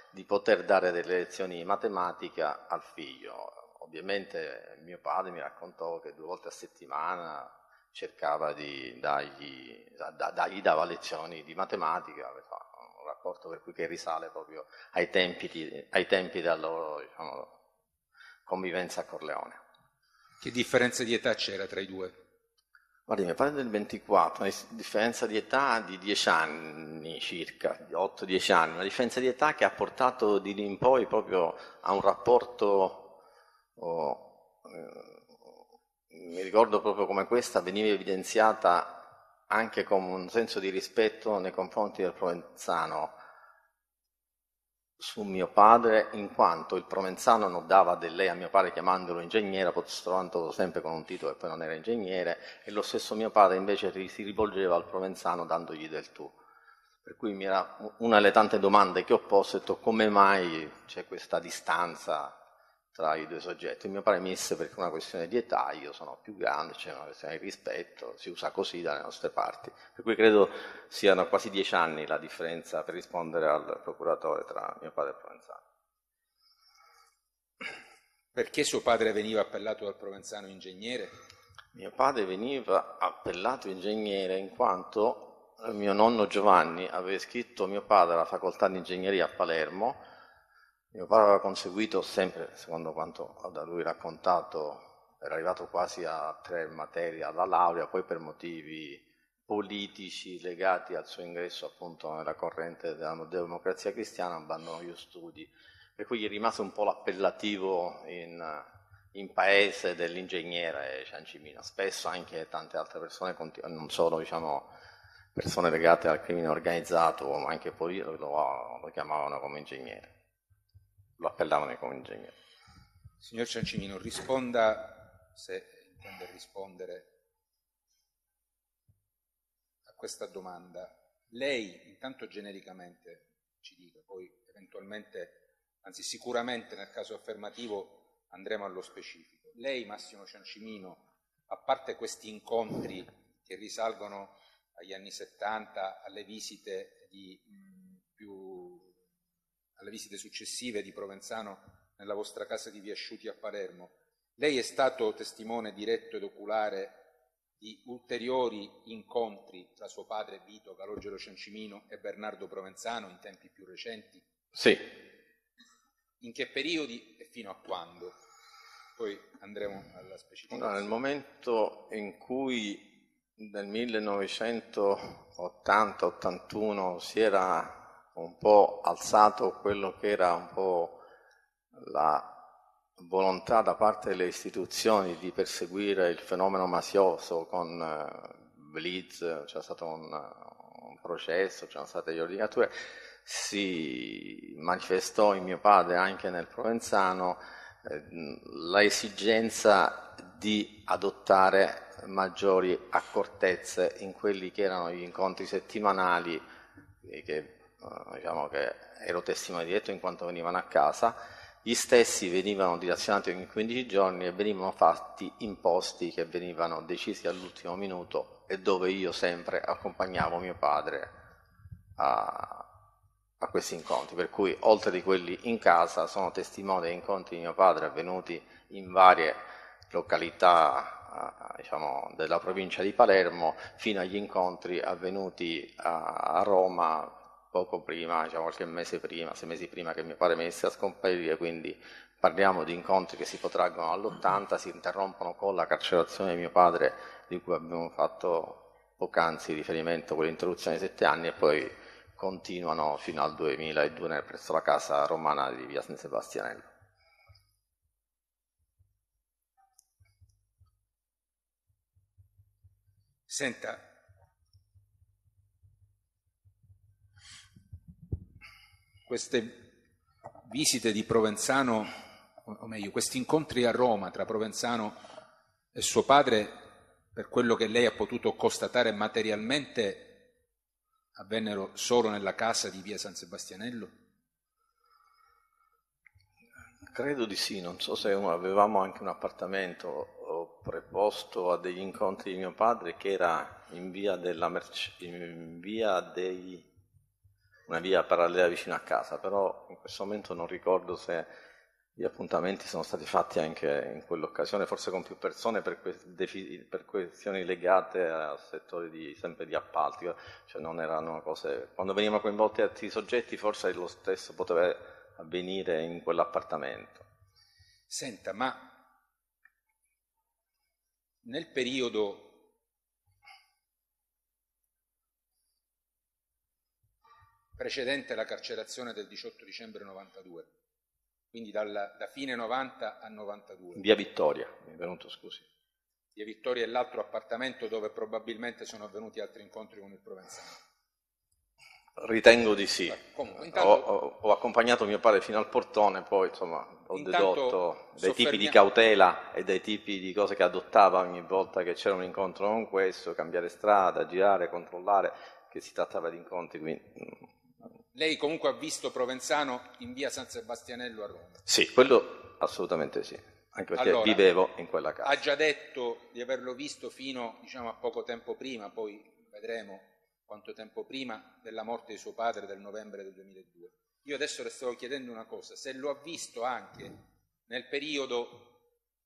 di poter dare delle lezioni di matematica al figlio. Ovviamente mio padre mi raccontò che 2 volte a settimana cercava di dava lezioni di matematica, un rapporto per cui che risale proprio ai tempi della loro, diciamo, convivenza a Corleone. Che differenza di età c'era tra i due? Guardi, mio padre è del 24, una differenza di età di 10 anni circa, di 8-10 anni, una differenza di età che ha portato di lì in poi proprio a un rapporto, mi ricordo proprio come questa veniva evidenziata anche con un senso di rispetto nei confronti del Provenzano su mio padre, in quanto il Provenzano non dava del lei a mio padre chiamandolo ingegnere, postulando sempre con un titolo e poi non era ingegnere, e lo stesso mio padre invece si rivolgeva al Provenzano dandogli del tu. Per cui mi era una delle tante domande che ho posto, ho detto come mai c'è questa distanza tra i due soggetti. Mio padre mi disse perché è una questione di età, io sono più grande, c'è una questione di rispetto, si usa così dalle nostre parti. Per cui credo siano quasi 10 anni la differenza, per rispondere al procuratore, tra mio padre e il Provenzano. Perché suo padre veniva appellato dal Provenzano ingegnere? Mio padre veniva appellato ingegnere in quanto mio nonno Giovanni aveva iscritto mio padre alla facoltà di ingegneria a Palermo. Mio padre aveva conseguito sempre, secondo quanto da lui raccontato, era arrivato quasi a 3 materie alla laurea, poi per motivi politici legati al suo ingresso appunto nella corrente della democrazia cristiana abbandonò gli studi, per cui gli rimase un po' l'appellativo in paese dell'ingegnere Ciancimino. Spesso anche tante altre persone, non solo diciamo persone legate al crimine organizzato, ma anche politico, lo chiamavano come ingegnere. Lo appellavano come ingegnere. Signor Ciancimino, risponda, se intende rispondere, a questa domanda. Lei, intanto genericamente, ci dica, poi eventualmente, anzi sicuramente nel caso affermativo andremo allo specifico. Lei, Massimo Ciancimino, a parte questi incontri che risalgono agli anni 70, alle visite alle visite successive di Provenzano nella vostra casa di Viasciuti a Palermo, lei è stato testimone diretto ed oculare di ulteriori incontri tra suo padre Vito Calogero Ciancimino e Bernardo Provenzano in tempi più recenti? Sì. In che periodi e fino a quando? Poi andremo alla specificazione. Nel momento in cui nel 1980-81 si era un po' alzato quello che era un po' la volontà da parte delle istituzioni di perseguire il fenomeno mafioso con Blitz, c'è stato un processo, c'erano state le ordinature, si manifestò in mio padre anche nel Provenzano la esigenza di adottare maggiori accortezze in quelli che erano gli incontri settimanali che diciamo che ero testimone diretto in quanto venivano a casa. Gli stessi venivano dilazionati ogni 15 giorni e venivano fatti in posti che venivano decisi all'ultimo minuto e dove io sempre accompagnavo mio padre a questi incontri, per cui oltre di quelli in casa sono testimone degli incontri di mio padre avvenuti in varie località diciamo, della provincia di Palermo, fino agli incontri avvenuti a Roma poco prima, diciamo qualche mese prima, 6 mesi prima che mio padre venisse a scomparire, quindi parliamo di incontri che si protraggono all'80, si interrompono con la carcerazione di mio padre, di cui abbiamo fatto poc'anzi riferimento con l'interruzione di 7 anni, e poi continuano fino al 2002 presso la casa romana di via San Sebastianello. Senta, queste visite di Provenzano, o meglio, questi incontri a Roma tra Provenzano e suo padre, per quello che lei ha potuto constatare materialmente, avvennero solo nella casa di via San Sebastianello? Credo di sì, non so se avevamo anche un appartamento preposto a degli incontri di mio padre che era in via della una via parallela vicino a casa, però in questo questo momento non ricordo se gli appuntamenti sono stati fatti anche in quell'occasione, forse con più persone per questioni legate al settore sempre di appalti, cioè non erano cose... Quando venivano coinvolti altri soggetti forse lo stesso poteva avvenire in quell'appartamento. Senta, ma nel periodo precedente alla carcerazione del 18 dicembre 92, quindi da fine 90 a 92. Via Vittoria, mi è venuto, scusi. Via Vittoria è l'altro appartamento dove probabilmente sono avvenuti altri incontri con il Provenzano. Ritengo di sì. Comunque, intanto, ho accompagnato mio padre fino al portone, poi insomma ho dedotto dai tipi di cautela e dai tipi di cose che adottava ogni volta che c'era un incontro con questo, cambiare strada, girare, controllare, che si trattava di incontri. Quindi... Lei comunque ha visto Provenzano in via San Sebastianello a Roma? Sì, quello assolutamente sì, anche perché allora, vivevo in quella casa. Ha già detto di averlo visto fino, a poco tempo prima, poi vedremo quanto tempo prima della morte di suo padre del novembre del 2002. Io adesso le stavo chiedendo una cosa, se lo ha visto anche nel periodo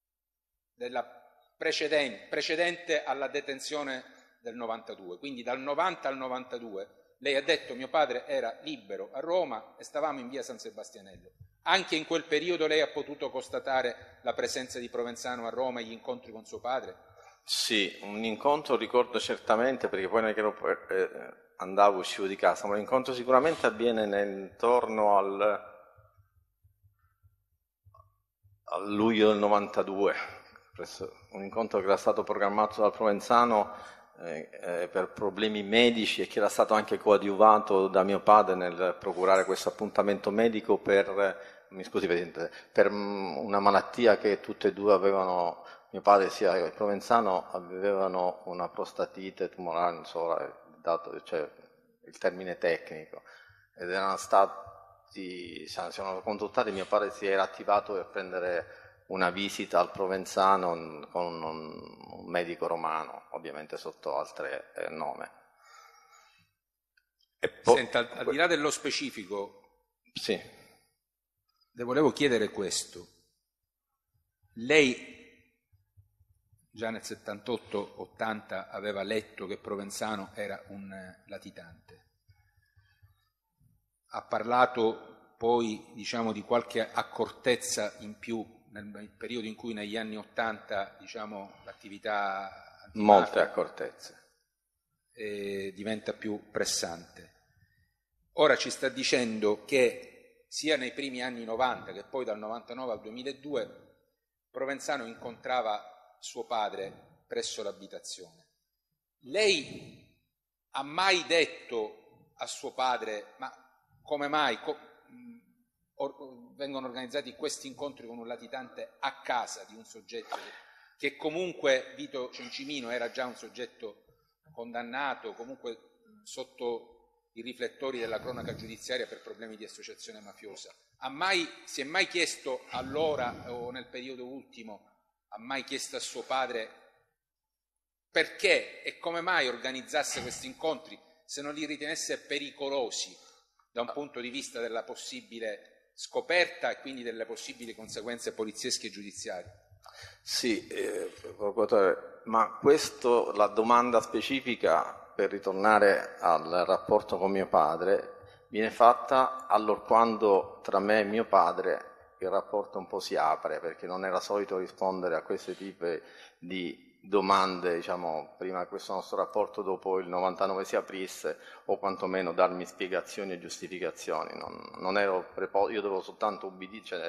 precedente alla detenzione del 92, quindi dal 90 al 92, lei ha detto mio padre era libero a Roma e stavamo in via San Sebastianello. Anche in quel periodo lei ha potuto constatare la presenza di Provenzano a Roma e gli incontri con suo padre? Sì, un incontro ricordo certamente, perché poi non è che andavo, uscivo di casa, ma l'incontro sicuramente avviene intorno al luglio del 92, un incontro che era stato programmato dal Provenzano per problemi medici e che era stato anche coadiuvato da mio padre nel procurare questo appuntamento medico per, mi scusi Presidente, per una malattia che tutte e due avevano, mio padre sia il Provenzano, avevano una prostatite tumorale, non so cioè, il termine tecnico, ed erano stati, si erano consultati, mio padre si era attivato per prendere una visita al Provenzano con un medico romano, ovviamente sotto altro nome. Senta, al di là dello specifico, sì, le volevo chiedere questo. Lei già nel 78-80 aveva letto che Provenzano era un latitante. Ha parlato poi, di qualche accortezza in più nel periodo in cui negli anni 80, l'attività antimafia molte accortezze diventa più pressante. Ora ci sta dicendo che sia nei primi anni 90 che poi dal 99 al 2002 Provenzano incontrava suo padre presso l'abitazione. Lei ha mai detto a suo padre, ma come mai vengono organizzati questi incontri con un latitante a casa di un soggetto che comunque, Vito Cencimino, era già un soggetto condannato, comunque sotto i riflettori della cronaca giudiziaria per problemi di associazione mafiosa? Si è mai chiesto allora o nel periodo ultimo, ha mai chiesto a suo padre perché e come mai organizzasse questi incontri se non li ritenesse pericolosi da un punto di vista della possibile scoperta e quindi delle possibili conseguenze poliziesche e giudiziarie? Sì, procuratore, ma questo, la domanda specifica, per ritornare al rapporto con mio padre, viene fatta allorquando tra me e mio padre il rapporto un po' si apre, perché non era solito rispondere a questi tipi di domande, prima che questo nostro rapporto dopo il 99 si aprisse, o quantomeno darmi spiegazioni e giustificazioni. Non ero io dovevo soltanto ubbidire,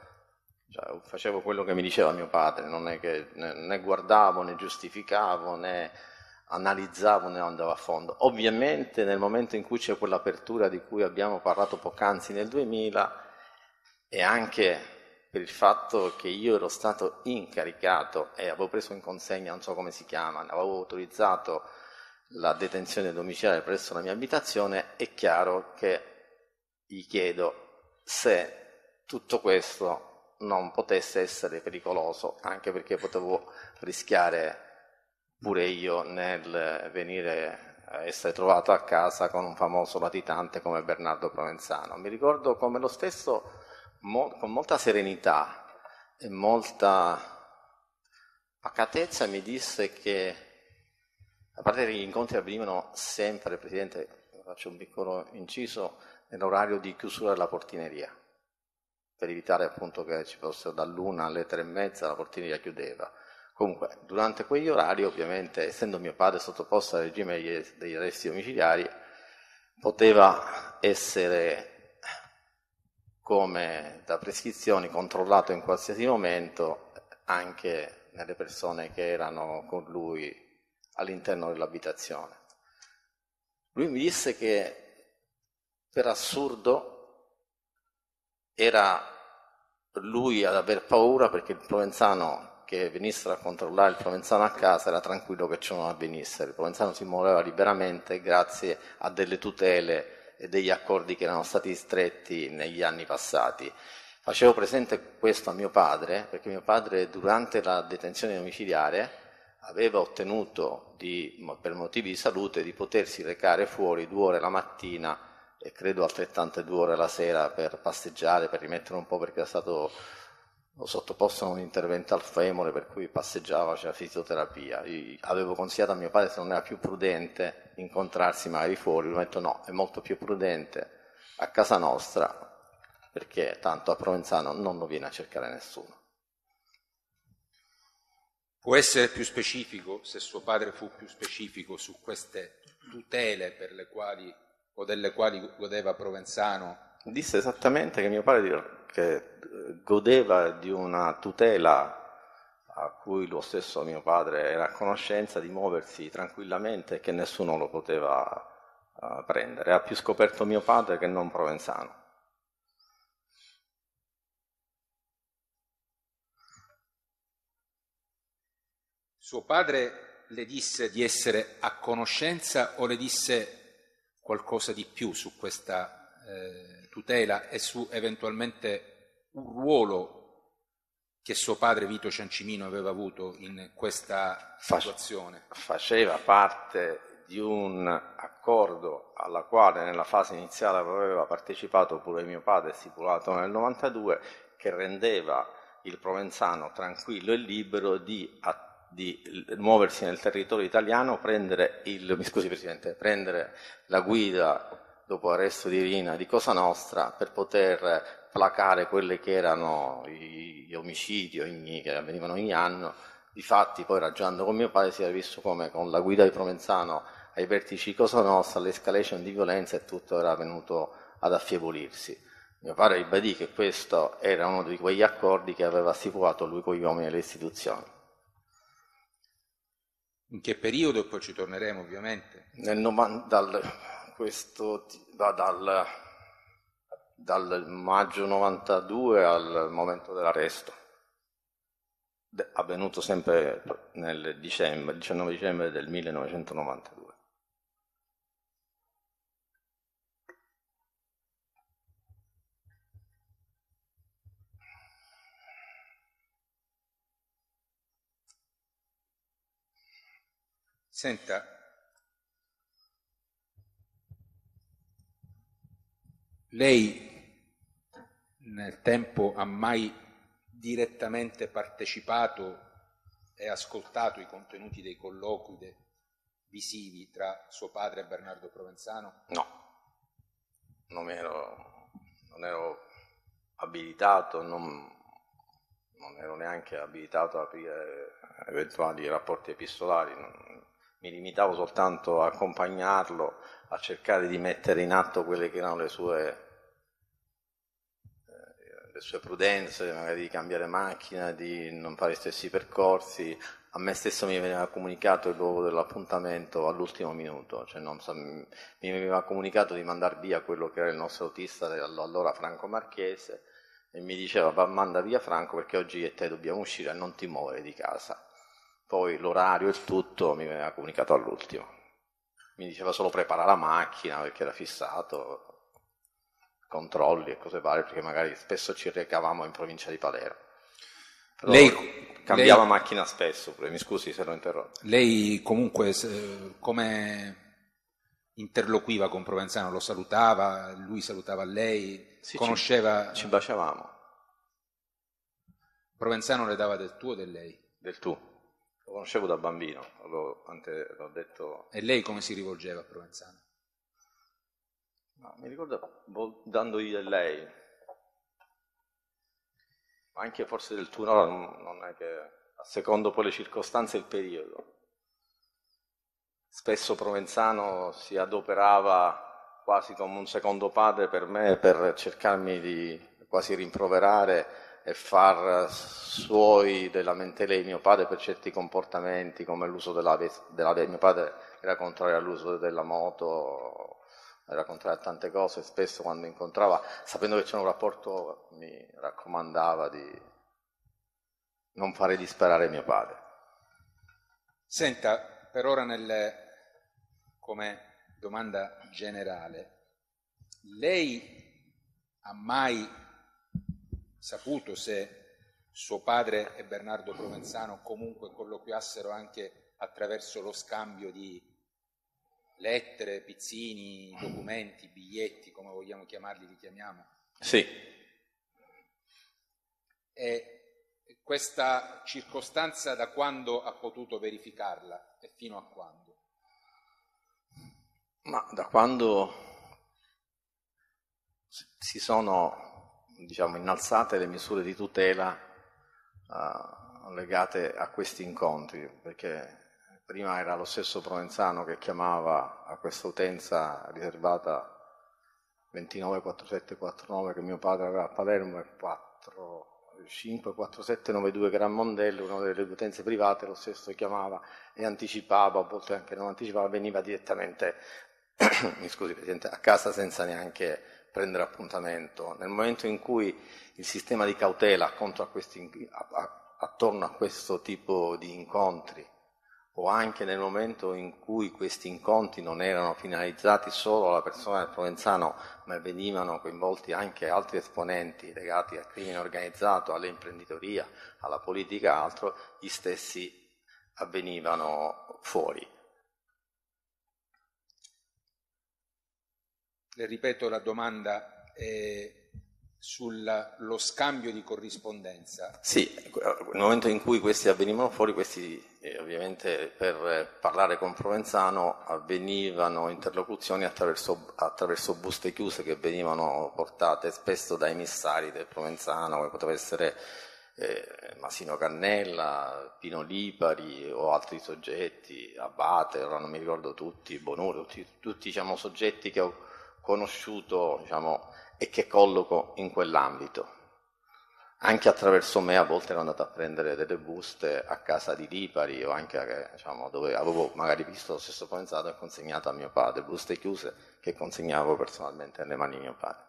facevo quello che mi diceva mio padre, non è che né guardavo, né giustificavo, né analizzavo, né andavo a fondo. Ovviamente nel momento in cui c'è quell'apertura di cui abbiamo parlato poc'anzi nel 2000, e anche per il fatto che io ero stato incaricato e avevo preso in consegna, non so come si chiama, avevo autorizzato la detenzione domiciliare presso la mia abitazione, è chiaro che gli chiedo se tutto questo non potesse essere pericoloso, anche perché potevo rischiare pure io nel venire essere trovato a casa con un famoso latitante come Bernardo Provenzano. Mi ricordo come lo stesso, con molta serenità e molta pacatezza, mi disse che, a parte che gli incontri avvenivano sempre, Presidente, faccio un piccolo inciso, nell'orario di chiusura della portineria, per evitare appunto che ci fossero dall'1 alle 3:30 la portineria chiudeva. Comunque, durante quegli orari, ovviamente, essendo mio padre sottoposto al regime degli arresti domiciliari, poteva essere, come da prescrizioni, controllato in qualsiasi momento anche nelle persone che erano con lui all'interno dell'abitazione. Lui mi disse che, per assurdo, era lui ad aver paura perché il Provenzano che venissero a controllare il Provenzano a casa era tranquillo che ciò non avvenisse. Il Provenzano si muoveva liberamente grazie a delle tutele e degli accordi che erano stati stretti negli anni passati. Facevo presente questo a mio padre, perché mio padre durante la detenzione domiciliare aveva ottenuto, per motivi di salute, di potersi recare fuori 2 ore la mattina e credo altrettante 2 ore la sera per passeggiare, per rimettere un po', perché era stato sottoposto a un intervento al femore per cui passeggiava, c'era fisioterapia. Io avevo consigliato a mio padre se non era più prudente incontrarsi magari fuori, lui mi ha detto no, è molto più prudente a casa nostra perché tanto a Provenzano non lo viene a cercare nessuno. Può essere più specifico, se suo padre fu più specifico, su queste tutele per le quali o delle quali godeva Provenzano? Disse esattamente che mio padre che godeva di una tutela a cui lo stesso mio padre era a conoscenza, di muoversi tranquillamente e che nessuno lo poteva prendere. Ha più scoperto mio padre che non Provenzano. Suo padre le disse di essere a conoscenza o le disse qualcosa di più su questa tutela e su eventualmente un ruolo che suo padre Vito Ciancimino aveva avuto in questa situazione? Faceva parte di un accordo alla quale nella fase iniziale aveva partecipato pure mio padre, stipulato nel 92, che rendeva il Provenzano tranquillo e libero di muoversi nel territorio italiano, prendere la guida dopo l'arresto di Rina di Cosa Nostra per poter placare quelli che erano gli omicidi che avvenivano ogni anno. Difatti poi, ragionando con mio padre, si era visto come con la guida di Provenzano ai vertici di Cosa Nostra l'escalation di violenza e tutto era venuto ad affievolirsi. Mio padre ribadì che questo era uno di quegli accordi che aveva stipulato lui con gli uomini delle istituzioni. In che periodo? E poi ci torneremo ovviamente. Dal maggio 92 al momento dell'arresto, avvenuto sempre nel 19 dicembre del 1992. Senta, lei nel tempo ha mai direttamente partecipato e ascoltato i contenuti dei colloqui visivi tra suo padre e Bernardo Provenzano? No, non ero abilitato, non ero neanche abilitato ad aprire eventuali rapporti epistolari. Mi limitavo soltanto a accompagnarlo, a cercare di mettere in atto quelle che erano le sue prudenze, magari di cambiare macchina, di non fare gli stessi percorsi. A me stesso mi veniva comunicato il luogo dell'appuntamento all'ultimo minuto, cioè mi veniva comunicato di mandar via quello che era il nostro autista allora Franco Marchese, e mi diceva manda via Franco perché oggi io e te dobbiamo uscire e non ti muovere di casa. Poi l'orario e tutto mi veniva comunicato all'ultimo. Mi diceva solo prepara la macchina perché era fissato, controlli e cose varie, perché magari spesso ci recavamo in provincia di Palermo. Però lei cambiava macchina spesso, mi scusi se l'ho interrotto. Lei comunque come interloquiva con Provenzano, lo salutava, lui salutava lei, sì, conosceva... Ci baciavamo. Provenzano le dava del tu o del lei? Del tu. Lo conoscevo da bambino, l'ho detto... E lei come si rivolgeva a Provenzano? No, mi ricordo dandogli del lei, anche forse del tu, no, non è che... a secondo poi le circostanze e il periodo. Spesso Provenzano si adoperava quasi come un secondo padre per me, per cercarmi di quasi rimproverare e far suoi della mente lei mio padre per certi comportamenti, come l'uso della mio padre era contrario all'uso della moto, era contrario a tante cose, e spesso quando incontrava, sapendo che c'era un rapporto, mi raccomandava di non fare disperare mio padre. Senta, per ora come domanda generale, lei ha mai saputo se suo padre e Bernardo Provenzano comunque colloquiassero anche attraverso lo scambio di lettere, pizzini, documenti, biglietti, come vogliamo chiamarli, li chiamiamo? Sì. E questa circostanza da quando ha potuto verificarla e fino a quando? Ma da quando si sono, diciamo, innalzate le misure di tutela legate a questi incontri, perché prima era lo stesso Provenzano che chiamava a questa utenza riservata 294749 che mio padre aveva a Palermo e 54792 che era a Mondello, una delle utenze private, lo stesso chiamava e anticipava, a volte anche non anticipava, veniva direttamente mi scusi Presidente, a casa senza neanche prendere appuntamento. Nel momento in cui il sistema di cautela attorno a questo tipo di incontri, o anche nel momento in cui questi incontri non erano finalizzati solo alla persona del Provenzano, ma venivano coinvolti anche altri esponenti legati al crimine organizzato, all'imprenditoria, alla politica, altro, gli stessi avvenivano fuori. Le ripeto la domanda sullo scambio di corrispondenza. Sì, nel momento in cui questi avvenivano fuori, questi ovviamente per parlare con Provenzano avvenivano interlocuzioni attraverso buste chiuse che venivano portate spesso da emissari del Provenzano, come poteva essere Masino Cannella, Pino Lipari o altri soggetti, Abate, ora non mi ricordo tutti, Bonuro, tutti diciamo, soggetti che ho conosciuto, diciamo, e che colloco in quell'ambito. Anche attraverso me a volte ero andato a prendere delle buste a casa di Lipari o anche diciamo, dove avevo magari visto lo stesso Provenzano e consegnato a mio padre, buste chiuse che consegnavo personalmente nelle mani di mio padre.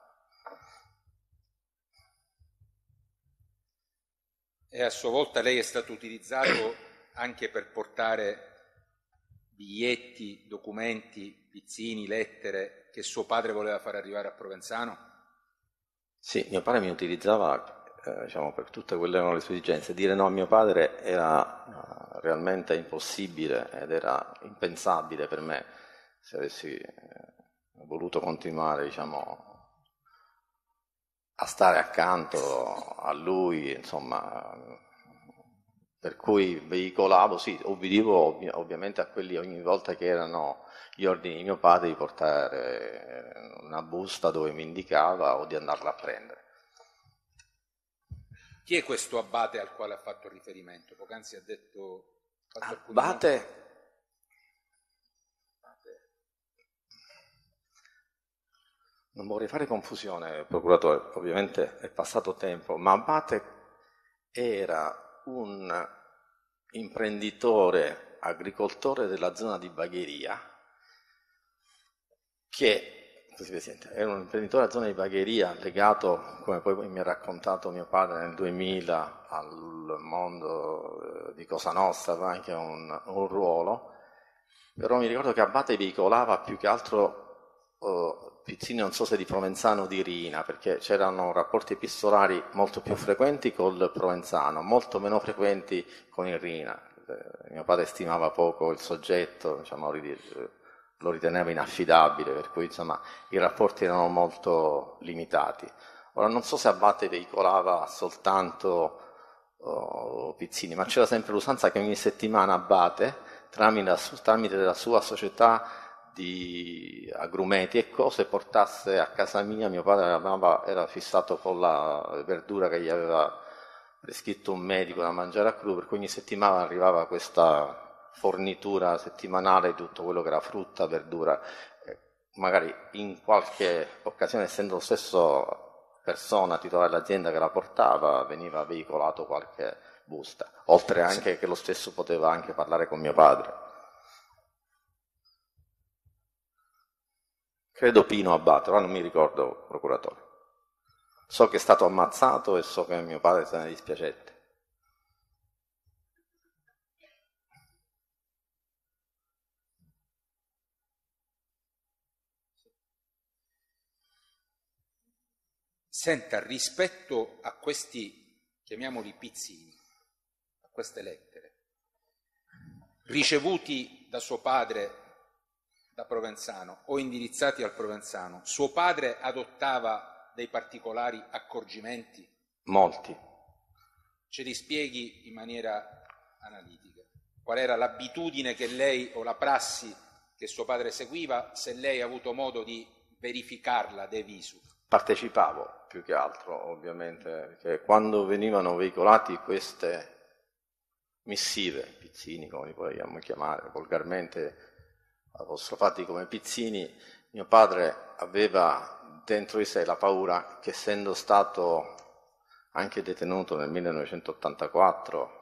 E a sua volta lei è stato utilizzato anche per portare biglietti, documenti, pizzini, lettere che suo padre voleva far arrivare a Provenzano? Sì, mio padre mi utilizzava diciamo, per tutte quelle erano le sue esigenze. Dire no a mio padre era realmente impossibile ed era impensabile per me se avessi voluto continuare diciamo, a stare accanto a lui, insomma, per cui veicolavo, sì, obbedivo ovviamente a quelli ogni volta che erano gli ordini di mio padre di portare una busta dove mi indicava o di andarla a prendere. Chi è questo Abate al quale ha fatto riferimento? Poc'anzi ha detto... Abate... Non vorrei fare confusione, procuratore, ovviamente è passato tempo, ma Abate era un imprenditore agricoltore della zona di Bagheria, che, così Presidente, era un imprenditore della zona di Bagheria legato, come poi mi ha raccontato mio padre nel 2000, al mondo di Cosa Nostra, aveva anche un ruolo, però mi ricordo che Abate veicolava più che altro pizzini, non so se di Provenzano o di Rina, perché c'erano rapporti epistolari molto più frequenti col Provenzano, molto meno frequenti con il Rina. Mio padre stimava poco il soggetto, diciamo, lo riteneva inaffidabile, per cui insomma i rapporti erano molto limitati. Ora non so se Abate veicolava soltanto Pizzini, ma c'era sempre l'usanza che ogni settimana Abate, tramite la sua società di agrumeti e cose, portasse a casa mia. Mio padre era fissato con la verdura che gli aveva prescritto un medico da mangiare a crudo, per cui ogni settimana arrivava questa fornitura settimanale di tutto quello che era frutta, verdura. Magari in qualche occasione, essendo lo stesso persona titolare dell'azienda che la portava, veniva veicolato qualche busta, oltre anche che lo stesso poteva anche parlare con mio padre. Credo Pino Abate, ora non mi ricordo, procuratore. So che è stato ammazzato e so che mio padre se ne dispiacette. Senta, rispetto a questi, chiamiamoli pizzini, a queste lettere, ricevuti da suo padre da Provenzano o indirizzati al Provenzano, suo padre adottava dei particolari accorgimenti? Molti. Ce li spieghi in maniera analitica. Qual era l'abitudine che lei o la prassi che suo padre seguiva, se lei ha avuto modo di verificarla de visu? Partecipavo più che altro, ovviamente, perché quando venivano veicolati queste missive, pizzini come li vogliamo chiamare, volgarmente apostrofati come pizzini, mio padre aveva dentro di sé la paura che, essendo stato anche detenuto nel 1984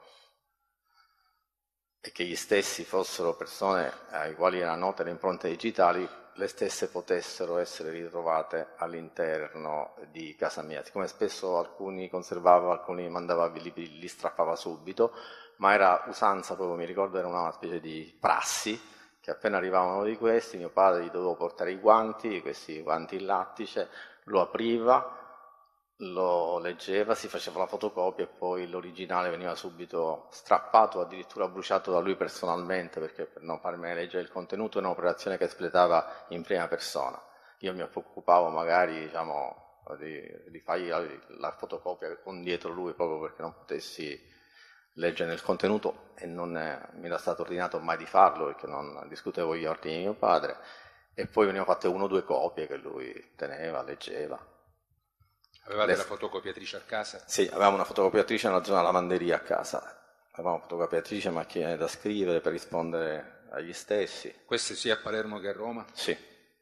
e che gli stessi fossero persone ai quali erano note le impronte digitali, le stesse potessero essere ritrovate all'interno di casa mia. Siccome spesso alcuni conservava, alcuni mandava, li strappava subito, ma era usanza, proprio mi ricordo, era una specie di prassi, che appena arrivavano di questi, mio padre gli doveva portare i guanti, questi guanti in lattice, lo apriva, lo leggeva, si faceva la fotocopia e poi l'originale veniva subito strappato, addirittura bruciato da lui personalmente, perché per non farmi leggere il contenuto era un'operazione che espletava in prima persona. Io mi occupavo magari, diciamo, di fargli la fotocopia con dietro lui, proprio perché non potessi leggere nel contenuto, e non mi era stato ordinato mai di farlo, perché non discutevo gli ordini di mio padre, e poi venivano fatte 1 o 2 copie che lui teneva, leggeva. Avevate la fotocopiatrice a casa? Sì, avevamo una fotocopiatrice nella zona lavanderia a casa, avevamo una fotocopiatrice, macchine da scrivere per rispondere agli stessi. Queste sia a Palermo che a Roma? Sì.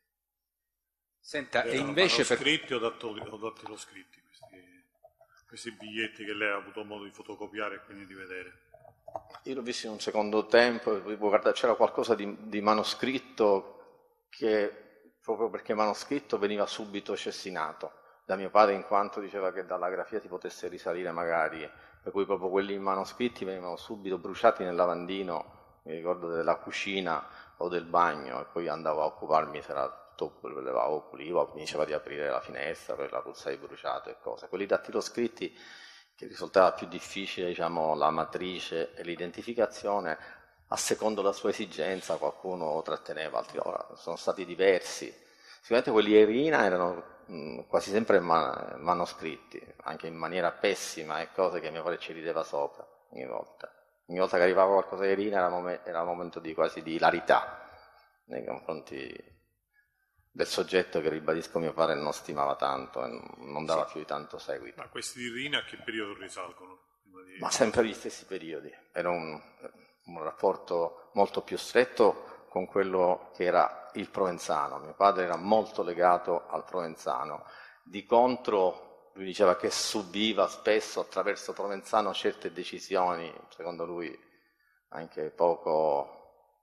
Senta, e invece scritti o dattiloscritti questi biglietti che lei ha avuto modo di fotocopiare e quindi di vedere? Io l'ho visto in un secondo tempo, guarda, c'era qualcosa di manoscritto che, proprio perché manoscritto, veniva subito cestinato da mio padre, in quanto diceva che dalla grafia si potesse risalire magari, per cui proprio quelli manoscritti venivano subito bruciati nel lavandino, mi ricordo, della cucina o del bagno, e poi andavo a occuparmi, se era tutto, levavo, pulivo, mi diceva di aprire la finestra per la puzza di bruciato e cose. Quelli dattiloscritti, che risultava più difficile, diciamo, la matrice e l'identificazione, a secondo la sua esigenza qualcuno lo tratteneva, altri ora sono stati diversi. Sicuramente quelli Erina erano quasi sempre manoscritti, anche in maniera pessima, e cose che mio padre ci rideva sopra ogni volta. Ogni volta che arrivava qualcosa di Erina era un momento quasi di ilarità nei confronti del soggetto che, ribadisco, mio padre non stimava tanto e non dava più di tanto seguito. Ma questi di Rina a che periodo risalgono? Ma sempre gli stessi periodi. Era un rapporto molto più stretto con quello che era il Provenzano. Mio padre era molto legato al Provenzano. Di contro, lui diceva che subiva spesso attraverso Provenzano certe decisioni, secondo lui anche poco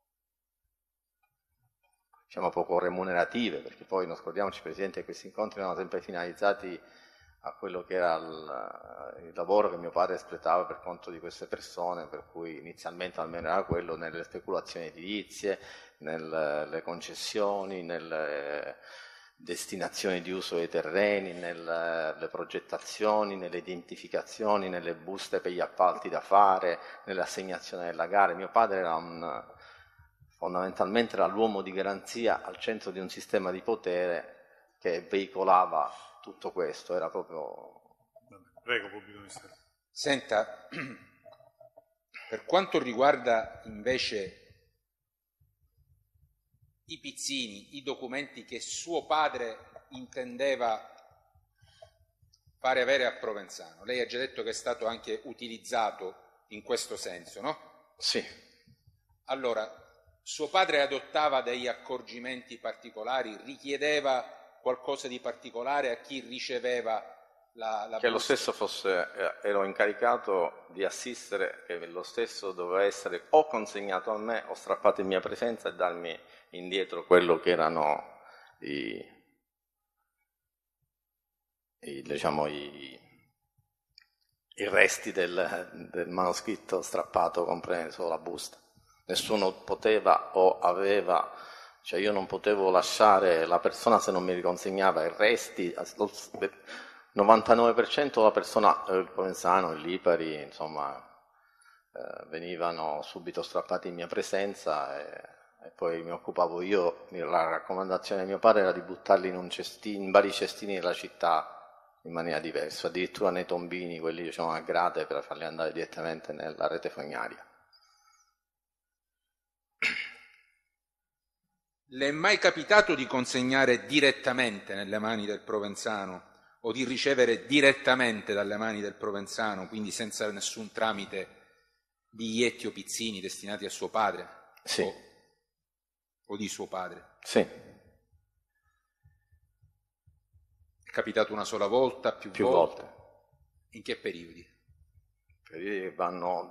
remunerative, perché poi non scordiamoci, Presidente, che questi incontri erano sempre finalizzati a quello che era il lavoro che mio padre espletava per conto di queste persone, per cui inizialmente almeno era quello, nelle speculazioni edilizie, nelle concessioni, nelle destinazioni di uso dei terreni, nelle progettazioni, nelle identificazioni, nelle buste per gli appalti da fare, nell'assegnazione della gara. Mio padre era un fondamentalmente era l'uomo di garanzia al centro di un sistema di potere che veicolava tutto questo, era proprio... Prego, pubblico ministero. Senta, per quanto riguarda invece i pizzini, i documenti che suo padre intendeva fare avere a Provenzano, lei ha già detto che è stato anche utilizzato in questo senso, no? Sì. Allora, suo padre adottava degli accorgimenti particolari, richiedeva qualcosa di particolare a chi riceveva la Che lo busta? stesso fosse, ero incaricato di assistere, che lo stesso doveva essere o consegnato a me o strappato in mia presenza e darmi indietro quello che erano i resti del manoscritto strappato, compreso la busta. Nessuno poteva o aveva, cioè io non potevo lasciare la persona se non mi riconsegnava i resti, 99% la persona, il Provenzano, il Lipari, insomma, venivano subito strappati in mia presenza e poi mi occupavo io. La raccomandazione di mio padre era di buttarli in vari cestini della città in maniera diversa, addirittura nei tombini, quelli diciamo a grate, per farli andare direttamente nella rete fognaria. Le è mai capitato di consegnare direttamente nelle mani del Provenzano o di ricevere direttamente dalle mani del Provenzano, quindi senza nessun tramite, biglietti o pizzini destinati a suo padre? Sì. O di suo padre? Sì. È capitato una sola volta, più volte? In che periodi? Periodi che vanno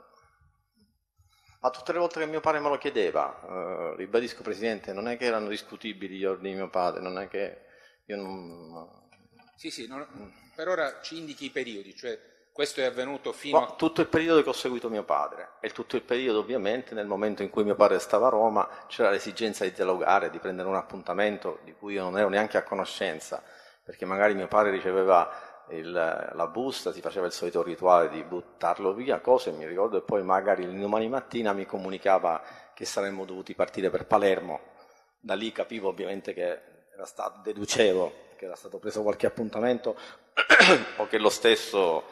ma tutte le volte che mio padre me lo chiedeva, ribadisco Presidente, non è che erano discutibili gli ordini di mio padre, non è che io non... Sì, per ora ci indichi i periodi, cioè questo è avvenuto fino a... Tutto il periodo che ho seguito mio padre, e tutto il periodo ovviamente nel momento in cui mio padre stava a Roma c'era l'esigenza di dialogare, di prendere un appuntamento di cui io non ero neanche a conoscenza, perché magari mio padre riceveva la busta, si faceva il solito rituale di buttarlo via, cose, mi ricordo, e poi magari il domani mattina mi comunicava che saremmo dovuti partire per Palermo. Da lì capivo ovviamente che deducevo che era stato preso qualche appuntamento o che lo stesso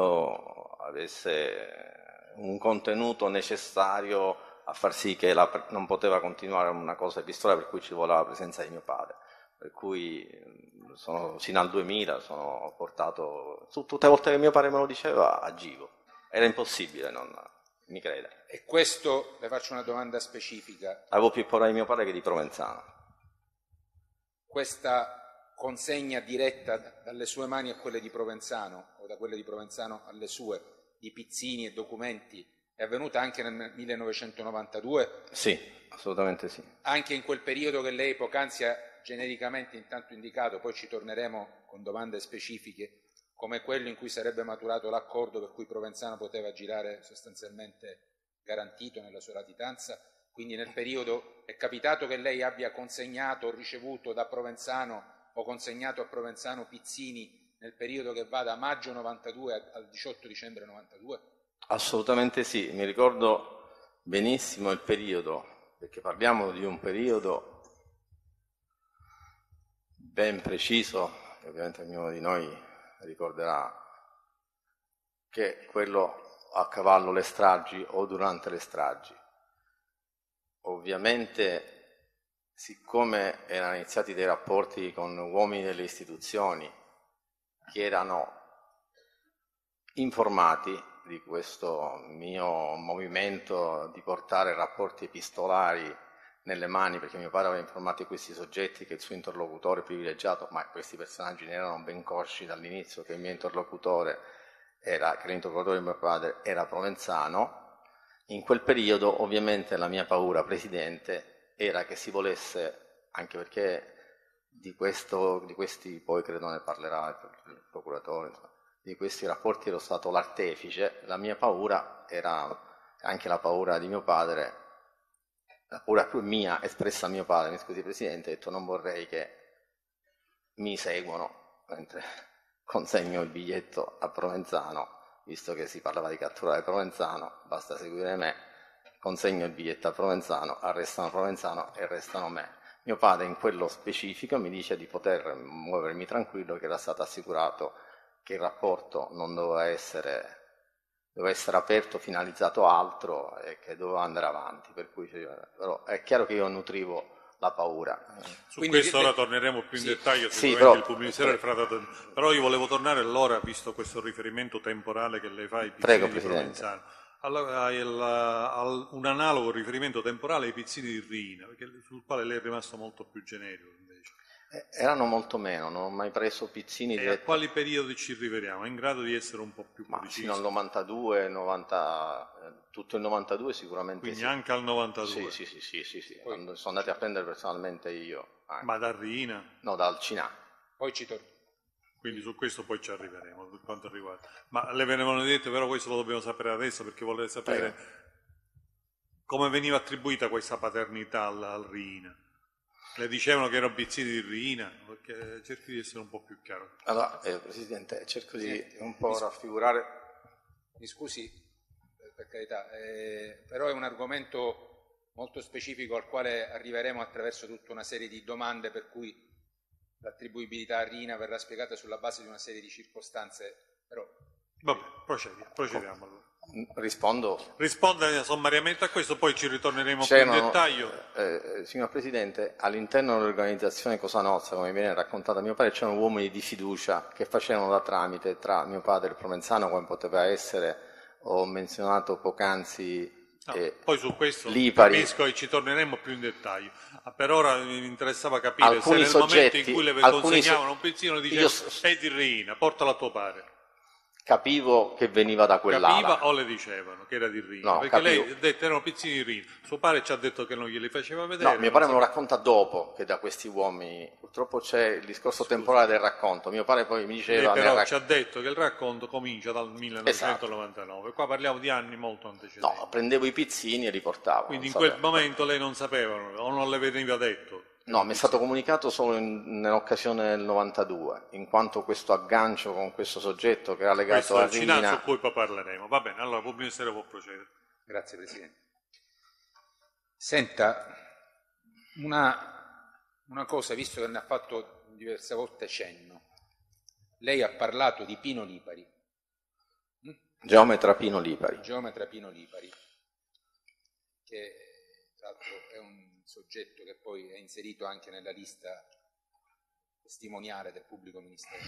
avesse un contenuto necessario a far sì che non poteva continuare una cosa epistolare, per cui ci voleva la presenza di mio padre. Per cui sino al 2000 sono portato, tutte le volte che mio padre me lo diceva agivo, era impossibile, non mi creda. E questo, le faccio una domanda specifica. Avevo più paura di mio padre che di Provenzano. Questa consegna diretta dalle sue mani a quelle di Provenzano, o da quelle di Provenzano alle sue, di pizzini e documenti, è avvenuta anche nel 1992? Sì, assolutamente sì. Anche in quel periodo che lei poc'anzi ha genericamente intanto indicato, poi ci torneremo con domande specifiche, come quello in cui sarebbe maturato l'accordo per cui Provenzano poteva girare sostanzialmente garantito nella sua latitanza. Quindi nel periodo è capitato che lei abbia consegnato o ricevuto da Provenzano o consegnato a Provenzano pizzini nel periodo che va da maggio 92 al 18 dicembre 92? Assolutamente sì, mi ricordo benissimo il periodo, perché parliamo di un periodo ben preciso, che ovviamente ognuno di noi ricorderà, che quello a cavallo le stragi o durante le stragi. Ovviamente, siccome erano iniziati dei rapporti con uomini delle istituzioni che erano informati di questo mio movimento di portare rapporti epistolari nelle mani, perché mio padre aveva informato questi soggetti che il suo interlocutore privilegiato, ma questi personaggi ne erano ben consci dall'inizio, che il mio interlocutore che l'interlocutore di mio padre era Provenzano. In quel periodo ovviamente la mia paura, Presidente, era che si volesse, anche perché di questi, poi credo ne parlerà il procuratore, di questi rapporti ero stato l'artefice, la mia paura era anche la paura di mio padre, la paura più mia espressa a mio padre, mi scusi Presidente, ho detto non vorrei che mi seguono mentre consegno il biglietto a Provenzano, visto che si parlava di catturare Provenzano, basta seguire me, consegno il biglietto a Provenzano, arrestano Provenzano e arrestano me. Mio padre in quello specifico mi dice di poter muovermi tranquillo, che era stato assicurato che il rapporto non doveva essere aperto, finalizzato a altro e che doveva andare avanti. Per cui, però è chiaro che io nutrivo la paura. Su questo ora torneremo più in dettaglio, sì, sicuramente il pubblico ministero farà però io volevo tornare allora, visto questo riferimento temporale che lei fa ai pizzini di Provenzano, allora un analogo riferimento temporale ai pizzini di Riina, sul quale lei è rimasto molto più generico invece. Erano molto meno, non ho mai preso pizzini E a quali periodi ci riferiamo? È in grado di essere un po' più preciso? Fino al 92, 90, tutto il 92 sicuramente. Quindi sì. Anche al 92? Sì. Quando sono andati a prendere personalmente io. Anche. Ma da Riina? No, dal Cinà. Poi ci torno. Quindi su questo poi ci arriveremo per quanto riguarda. Ma le venivano dette, però questo lo dobbiamo sapere adesso perché volete sapere come veniva attribuita questa paternità al Riina. Le dicevano che erano pizzini di Riina, perché cerchi di essere un po' più chiaro. Allora, Presidente, cerco di un po' raffigurare. Mi scusi, per carità, però è un argomento molto specifico al quale arriveremo attraverso tutta una serie di domande, per cui l'attribuibilità a Riina verrà spiegata sulla base di una serie di circostanze, però... Vabbè, procediamo allora. Risponda sommariamente a questo, poi ci ritorneremo più in dettaglio. Signor Presidente, all'interno dell'organizzazione Cosa Nostra, come viene raccontata a mio padre, c'erano uomini di fiducia che facevano da tramite tra mio padre e il Provenzano, come poteva essere, ho menzionato poc'anzi, poi su questo Lipari. Capisco e ci torneremo più in dettaglio. Per ora mi interessava capire Alcuni se nel momento in cui le consegnavano un pizzino dicevano è di Riina, portalo a tuo padre. Capivo che veniva da quell'ala. Capiva o le dicevano che era di Riina? No, perché capivo. lei ha detto erano pizzini di Riina. Suo padre ci ha detto che non glieli faceva vedere. No, mio padre me lo racconta dopo che da questi uomini, purtroppo c'è il discorso temporale del racconto. Mio padre poi mi diceva... Lei però ci ha detto che il racconto comincia dal 1999. Esatto. Qua parliamo di anni molto antecedenti. No, prendevo i pizzini e li portavo. Quindi in quel momento lei non sapeva o non le veniva detto? No, mi è stato comunicato solo nell'occasione del 92, in quanto questo aggancio con questo soggetto che era legato a Riina... Questo è il su cui poi parleremo. Va bene, allora il pubblico ministero può procedere. Grazie Presidente. Senta, una cosa, visto che ne ha fatto diverse volte cenno, lei ha parlato di Pino Lipari. Geometra Pino Lipari. Geometra Pino Lipari, che tra l'altro è un soggetto che poi è inserito anche nella lista testimoniale del pubblico ministero.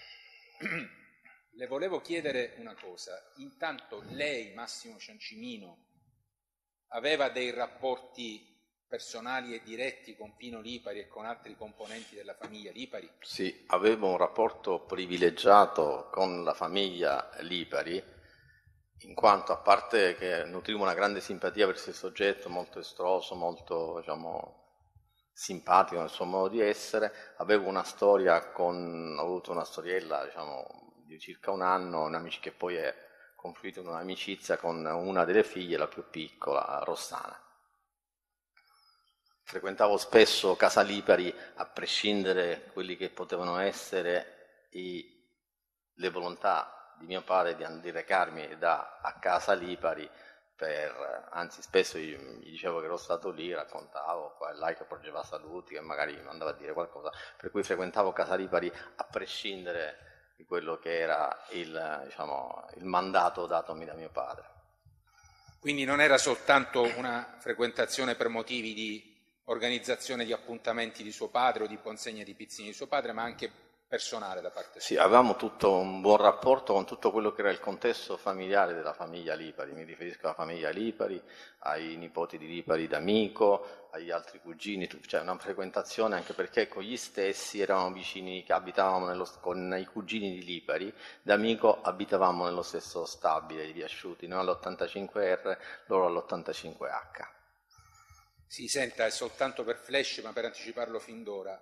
Le volevo chiedere una cosa. Intanto lei, Massimo Ciancimino, aveva dei rapporti personali e diretti con Pino Lipari e con altri componenti della famiglia Lipari? Sì, avevo un rapporto privilegiato con la famiglia Lipari, in quanto, a parte che nutrivo una grande simpatia verso il soggetto, molto estroso, molto, simpatico nel suo modo di essere, avevo una storia ho avuto una storiella, di circa un anno, che poi è confluito in un'amicizia con una delle figlie, la più piccola, Rossana. Frequentavo spesso Casa Lipari, a prescindere quelli che potevano essere le volontà di mio padre di recarmi a Casa Lipari, anzi spesso gli dicevo che ero stato lì, raccontavo qua e là che porgeva saluti, che magari mi andava a dire qualcosa, per cui frequentavo Casa Lipari a prescindere di quello che era il mandato datomi da mio padre. Quindi non era soltanto una frequentazione per motivi di organizzazione di appuntamenti di suo padre o di consegna di pizzini di suo padre, ma anche personale da parte sua? Sì, avevamo tutto un buon rapporto con tutto quello che era il contesto familiare della famiglia Lipari. Mi riferisco alla famiglia Lipari, ai nipoti di Lipari d'Amico, agli altri cugini, cioè una frequentazione, anche perché con gli stessi eravamo vicini, che abitavamo con i cugini di Lipari d'Amico, abitavamo nello stesso stabile di Viasciuti, noi all'85R, loro all'85H. Sì, senta, è soltanto per flash, ma per anticiparlo fin d'ora.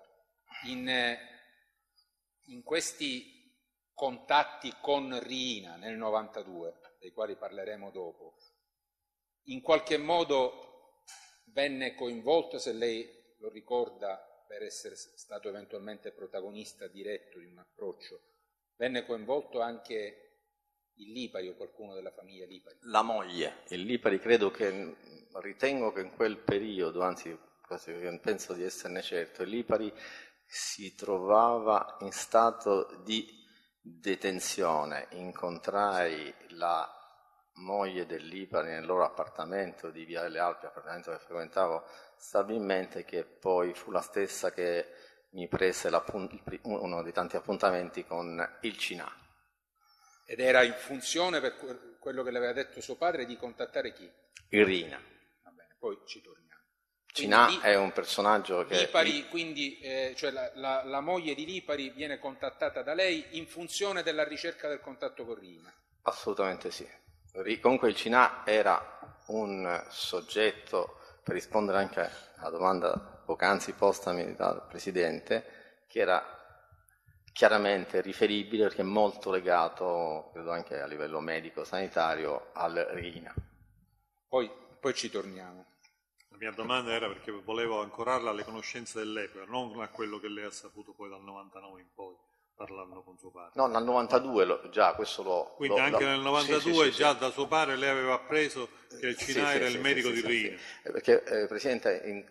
In questi contatti con Riina nel 92, dei quali parleremo dopo, in qualche modo venne coinvolto, se lei lo ricorda per essere stato eventualmente protagonista diretto di un approccio, venne coinvolto anche il Lipari o qualcuno della famiglia Lipari? La moglie, il Lipari, ritengo che in quel periodo, anzi penso di esserne certo, il Lipari si trovava in stato di detenzione. Incontrai la moglie del Lipari nel loro appartamento di Via delle Alpi, appartamento che frequentavo stabilmente, che poi fu la stessa che mi prese uno dei tanti appuntamenti con il CINA. Ed era in funzione, per quello che le aveva detto suo padre, di contattare chi? Il Rina. Va bene, poi ci torniamo. CINA è un personaggio che... Lipari, quindi, cioè la moglie di Lipari viene contattata da lei in funzione della ricerca del contatto con Rina? Assolutamente sì. Comunque il CINA era un soggetto, per rispondere anche alla domanda poc'anzi postami dal Presidente, che era chiaramente riferibile perché è molto legato, credo anche a livello medico-sanitario, al Rina. Poi ci torniamo. La mia domanda era perché volevo ancorarla alle conoscenze dell'epoca, non a quello che lei ha saputo poi dal 99 in poi, parlando con suo padre. No, nel 92 già, questo lo... Quindi anche nel 92 sì, già da suo padre lei aveva appreso che il CINA era il medico di Rina. Perché, Presidente,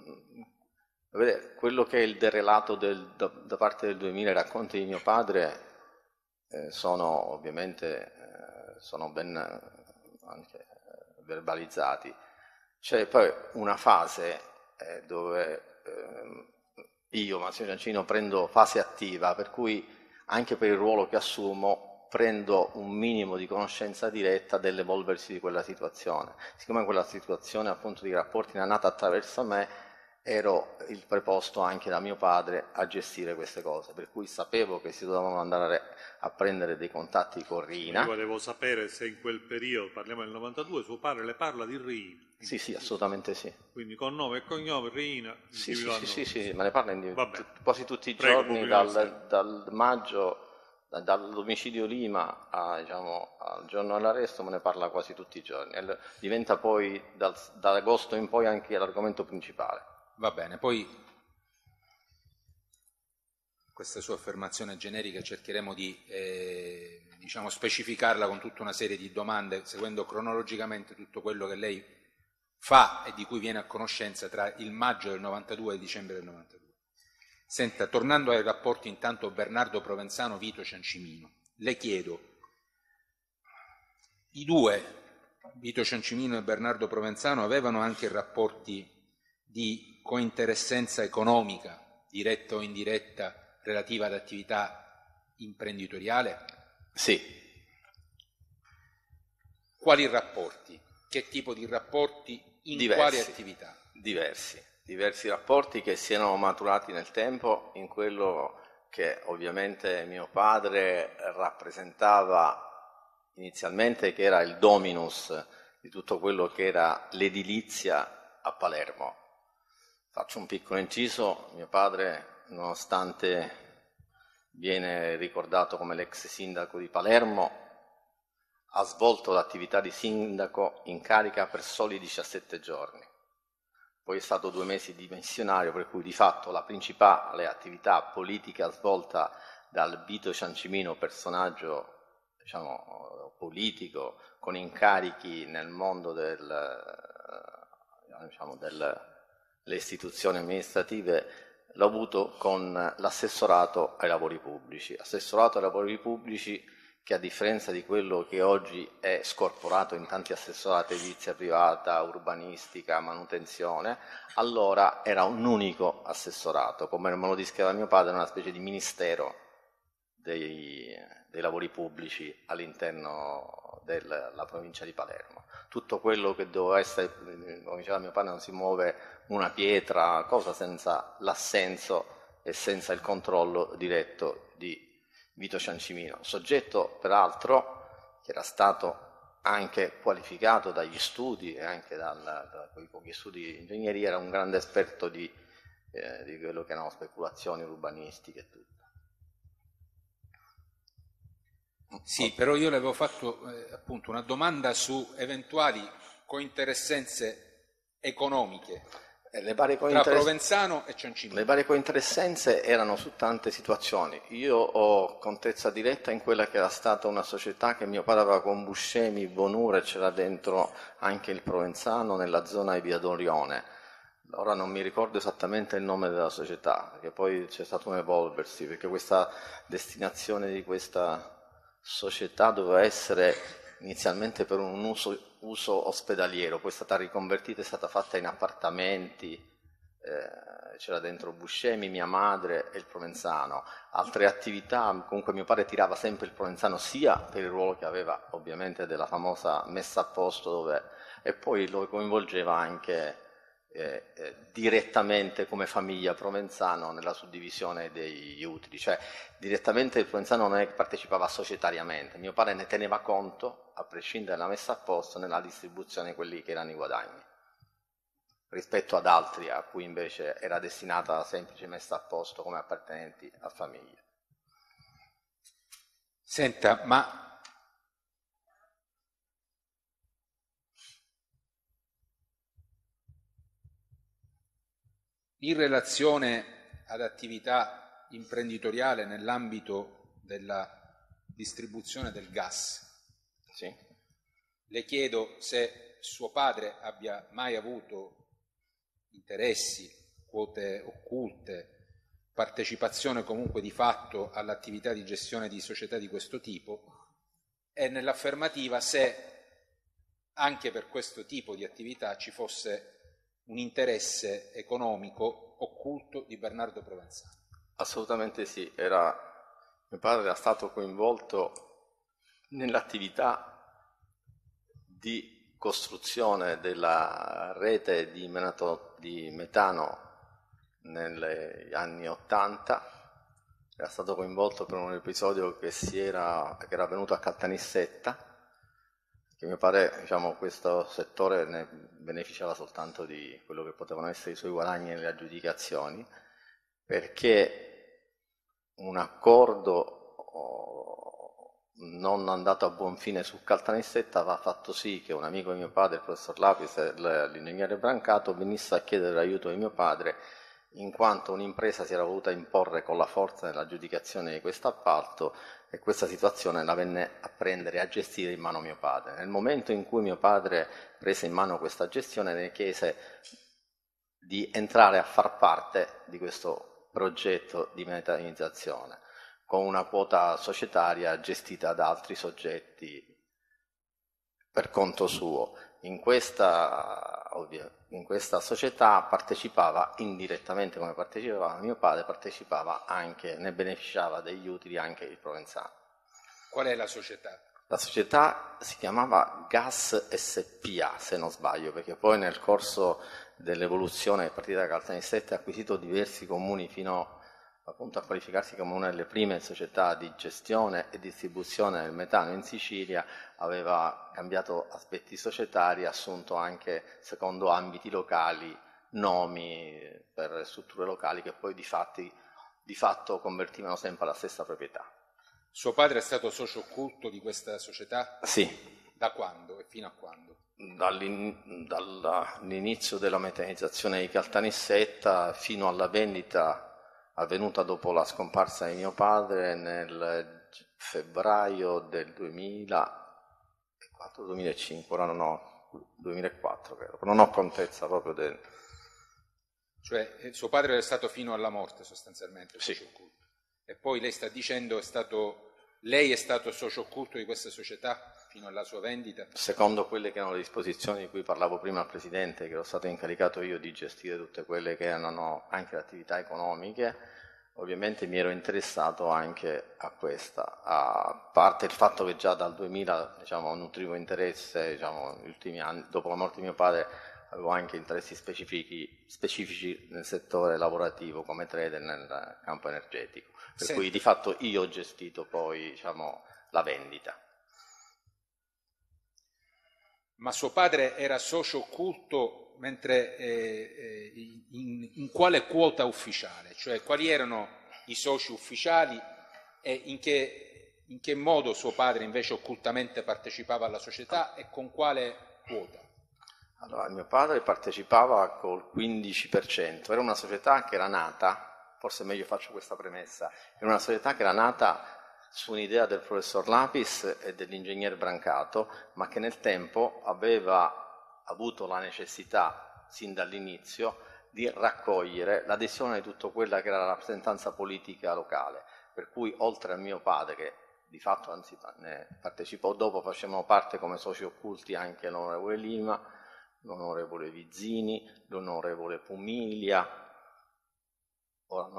quello che è il derelato da parte del 2000, i racconti di mio padre sono ovviamente sono ben anche verbalizzati. C'è poi una fase dove io, Massimo Ciancino, prendo fase attiva, per cui anche per il ruolo che assumo prendo un minimo di conoscenza diretta dell'evolversi di quella situazione. Siccome quella situazione appunto di rapporti era nata attraverso me, ero il preposto anche da mio padre a gestire queste cose, per cui sapevo che si dovevano andare a prendere dei contatti con Rina. Io volevo sapere se in quel periodo, parliamo del 92, suo padre le parla di Rina. Sì, assolutamente sì. Quindi con nome e cognome Rina. Sì, me ne parla quasi tutti i Prego, giorni, dal maggio, dall'omicidio Lima al giorno dell'arresto, me ne parla quasi tutti i giorni. Diventa poi dall'agosto in poi anche l'argomento principale. Va bene, poi questa sua affermazione generica cercheremo di specificarla con tutta una serie di domande, seguendo cronologicamente tutto quello che lei fa e di cui viene a conoscenza tra il maggio del 92 e il dicembre del 92. Senta, tornando ai rapporti intanto Bernardo Provenzano-Vito Ciancimino, le chiedo, i due, Vito Ciancimino e Bernardo Provenzano, avevano anche rapporti di cointeressenza economica, diretta o indiretta, relativa ad attività imprenditoriale? Sì. Quali rapporti? Che tipo di rapporti? Quali attività? Diversi rapporti che si erano maturati nel tempo in quello che ovviamente mio padre rappresentava inizialmente, che era il dominus di tutto quello che era l'edilizia a Palermo. Faccio un piccolo inciso: mio padre, nonostante viene ricordato come l'ex sindaco di Palermo, ha svolto l'attività di sindaco in carica per soli 17 giorni. Poi è stato 2 mesi dimissionario, per cui di fatto la principale attività politica svolta dal Vito Ciancimino, personaggio politico con incarichi nel mondo delle istituzioni amministrative, l'ho avuto con l'assessorato ai lavori pubblici. Assessorato ai lavori pubblici che, a differenza di quello che oggi è scorporato in tanti assessorati, edilizia privata, urbanistica, manutenzione, allora era un unico assessorato, come me lo descriveva mio padre, una specie di ministero dei lavori pubblici all'interno della provincia di Palermo. Tutto quello che doveva essere, come diceva mio padre, non si muove una pietra, cosa senza l'assenso e senza il controllo diretto di Vito Ciancimino, soggetto peraltro che era stato anche qualificato dagli studi e anche da quei pochi studi di ingegneria, era un grande esperto di quello che erano speculazioni urbanistiche e tutto. Sì, però io le avevo fatto appunto una domanda su eventuali cointeressenze economiche. Le varie tra Provenzano e Ciancimino. Le varie cointeressenze erano su tante situazioni. Io ho contezza diretta in quella che era stata una società che mio padre aveva con Buscemi, Bonura, e c'era dentro anche il Provenzano nella zona di Via Dorione. Ora non mi ricordo esattamente il nome della società, perché poi c'è stato un evolversi, perché questa destinazione di questa società doveva essere inizialmente per un uso ospedaliero, poi è stata riconvertita, è stata fatta in appartamenti, c'era dentro Buscemi, mia madre e il Provenzano. Altre attività, comunque mio padre tirava sempre il Provenzano sia per il ruolo che aveva ovviamente della famosa messa a posto, e poi lo coinvolgeva anche direttamente come famiglia Provenzano nella suddivisione degli utili, cioè direttamente il Provenzano non è che partecipava societariamente, mio padre ne teneva conto, a prescindere dalla messa a posto, nella distribuzione di quelli che erano i guadagni, rispetto ad altri a cui invece era destinata la semplice messa a posto come appartenenti a famiglia. Senta, ma in relazione ad attività imprenditoriale nell'ambito della distribuzione del gas, Sì. Le chiedo se suo padre abbia mai avuto interessi, quote occulte, partecipazione comunque di fatto all'attività di gestione di società di questo tipo, e nell'affermativa se anche per questo tipo di attività ci fosse un interesse economico occulto di Bernardo Provenzano. Assolutamente sì, mio padre era stato coinvolto nell'attività di costruzione della rete di metano negli anni '80, era stato coinvolto per un episodio che era avvenuto a Caltanissetta, che mio padre, questo settore ne beneficiava soltanto di quello che potevano essere i suoi guadagni nelle aggiudicazioni, perché un accordo non andato a buon fine su Caltanissetta aveva fatto sì che un amico di mio padre, il professor Lapis, l'ingegnere Brancato, venisse a chiedere l'aiuto di mio padre, in quanto un'impresa si era voluta imporre con la forza nell'aggiudicazione di questo appalto, e questa situazione la venne a prendere e a gestire in mano mio padre. Nel momento in cui mio padre prese in mano questa gestione, ne chiese di entrare a far parte di questo progetto di metanizzazione, con una quota societaria gestita da altri soggetti per conto suo. In questa società partecipava indirettamente, come partecipava mio padre, ne beneficiava degli utili anche il Provenzano. Qual è la società? La società si chiamava Gas SPA, se non sbaglio, perché poi nel corso dell'evoluzione è partita da Caltanissetta, ha acquisito diversi comuni fino appunto a qualificarsi come una delle prime società di gestione e distribuzione del metano in Sicilia. Aveva cambiato aspetti societari, assunto anche, secondo ambiti locali, nomi per strutture locali che poi di fatto convertivano sempre alla stessa proprietà. Suo padre è stato socio occulto di questa società? Sì. Da quando e fino a quando? Dall'inizio della metanizzazione di Caltanissetta fino alla vendita avvenuta dopo la scomparsa di mio padre nel febbraio del 2004-2005, ora non ho, 2004 credo, non ho contezza proprio del... Cioè suo padre è stato fino alla morte sostanzialmente socio Sì. occulto. E poi lei sta dicendo lei è stato socio occulto di questa società fino alla sua vendita? Secondo quelle che erano le disposizioni di cui parlavo prima al Presidente, che ero stato incaricato io di gestire tutte quelle che erano anche le attività economiche, ovviamente mi ero interessato anche a questa, a parte il fatto che già dal 2000 nutrivo interesse, gli ultimi anni, dopo la morte di mio padre avevo anche interessi specifici nel settore lavorativo come trader nel campo energetico, per cui di fatto io ho gestito poi la vendita. Ma suo padre era socio occulto mentre in quale quota ufficiale? Cioè quali erano i soci ufficiali e in che modo suo padre invece occultamente partecipava alla società e con quale quota? Allora, mio padre partecipava col 15%, era una società che era nata, forse meglio faccio questa premessa, era una società che era nata su un'idea del professor Lapis e dell'ingegner Brancato, ma che nel tempo aveva avuto la necessità, sin dall'inizio, di raccogliere l'adesione di tutta quella che era la rappresentanza politica locale, per cui oltre a mio padre, che di fatto anzi ne partecipò dopo, facevano parte come soci occulti anche l'onorevole Lima, l'onorevole Vizzini, l'onorevole Pumiglia, ora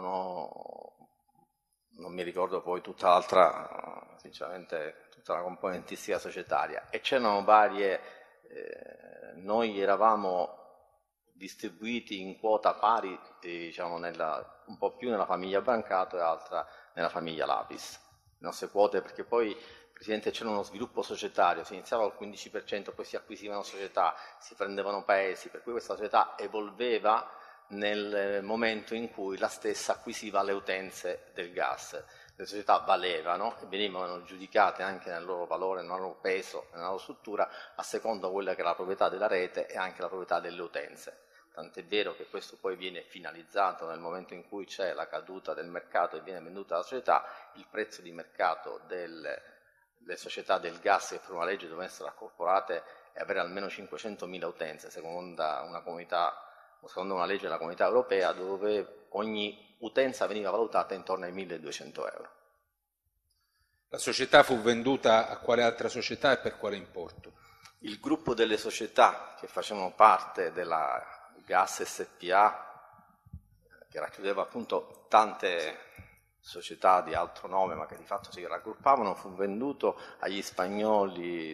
non mi ricordo poi tutta l'altra, sinceramente, tutta la componentistica societaria, e c'erano varie, noi eravamo distribuiti in quota pari, diciamo, un po' più nella famiglia Brancato e altra nella famiglia Lapis, le nostre quote, perché poi Presidente, c'era uno sviluppo societario, si iniziava al 15%, poi si acquisivano società, si prendevano paesi, per cui questa società evolveva nel momento in cui la stessa acquisiva le utenze del gas. Le società valevano e venivano giudicate anche nel loro valore, nel loro peso, nella loro struttura, a seconda di quella che era la proprietà della rete e anche la proprietà delle utenze. Tant'è vero che questo poi viene finalizzato nel momento in cui c'è la caduta del mercato e viene venduta la società, il prezzo di mercato le società del gas che per una legge devono essere accorporate e avere almeno 500.000 utenze, secondo una legge della Comunità Europea, dove ogni utenza veniva valutata intorno ai 1.200 euro. La società fu venduta a quale altra società e per quale importo? Il gruppo delle società che facevano parte della Gas SPA, che racchiudeva appunto tante società di altro nome ma che di fatto si raggruppavano, fu venduto agli spagnoli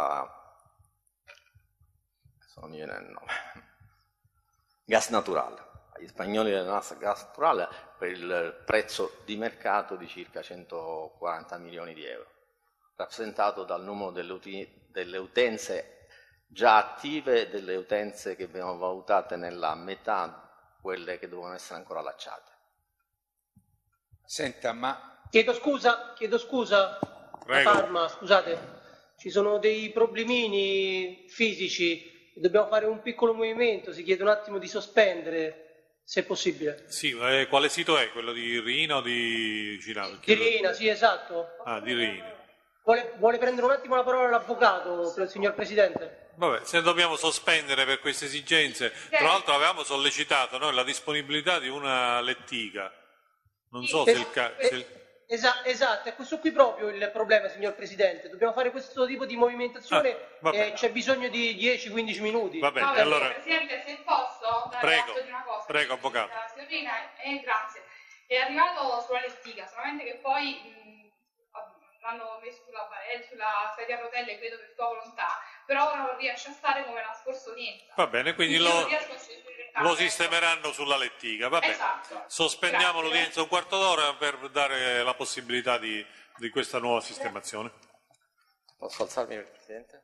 non mi viene il nome, Gas Natural, agli spagnoli del Gas Natural per il prezzo di mercato di circa 140 milioni di euro, rappresentato dal numero delle utenze già attive e delle utenze che venivano valutate nella metà, quelle che dovevano essere ancora allacciate. Senta, ma... Chiedo scusa, Prego. Parma, scusate, ci sono dei problemini fisici, dobbiamo fare un piccolo movimento, si chiede un attimo di sospendere, se è possibile. Sì, quale sito è? Quello di Rina o di Cirano? Di Rina, sì, esatto. Ah, di Rina. Vuole prendere un attimo la parola l'avvocato, signor Presidente? Vabbè, se dobbiamo sospendere per queste esigenze, tra l'altro avevamo sollecitato noi la disponibilità di una lettiga. Non so se Esatto, è questo qui proprio il problema, signor Presidente. Dobbiamo fare questo tipo di movimentazione e c'è bisogno di 10-15 minuti. Va bene, No, allora... Presidente, se posso dare Prego, atto di una cosa. prego, avvocato. Signorina, grazie. È arrivato sulla lettiga, solamente che poi l'hanno messo sulla sedia a rotelle, credo per sua volontà, però non riesce a stare come la scorsa udienza. Va bene, quindi lo sistemeranno sulla lettiga. Va bene. Esatto. Sospendiamo l'udienza un quarto d'ora per dare la possibilità di questa nuova sistemazione. Posso alzarmi, Presidente?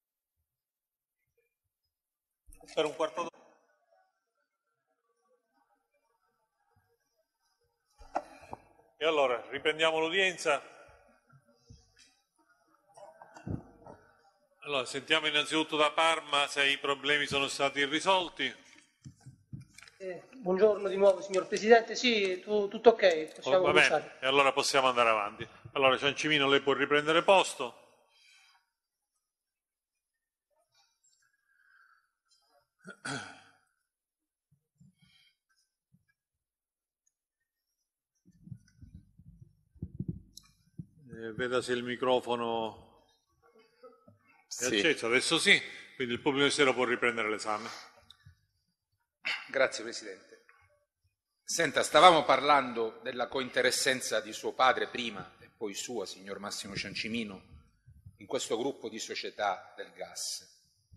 Per un quarto d'ora. E allora, riprendiamo l'udienza. Allora, sentiamo innanzitutto da Parma se i problemi sono stati risolti. Buongiorno di nuovo, signor Presidente. Sì, tutto ok, possiamo Va cominciare. bene, e allora possiamo andare avanti. Allora, Ciancimino, lei può riprendere posto. Veda se il microfono è acceso, adesso sì, quindi il pubblico ministero può riprendere l'esame. Grazie Presidente. Senta, stavamo parlando della cointeressenza di suo padre prima e poi sua, signor Massimo Ciancimino, in questo gruppo di società del gas.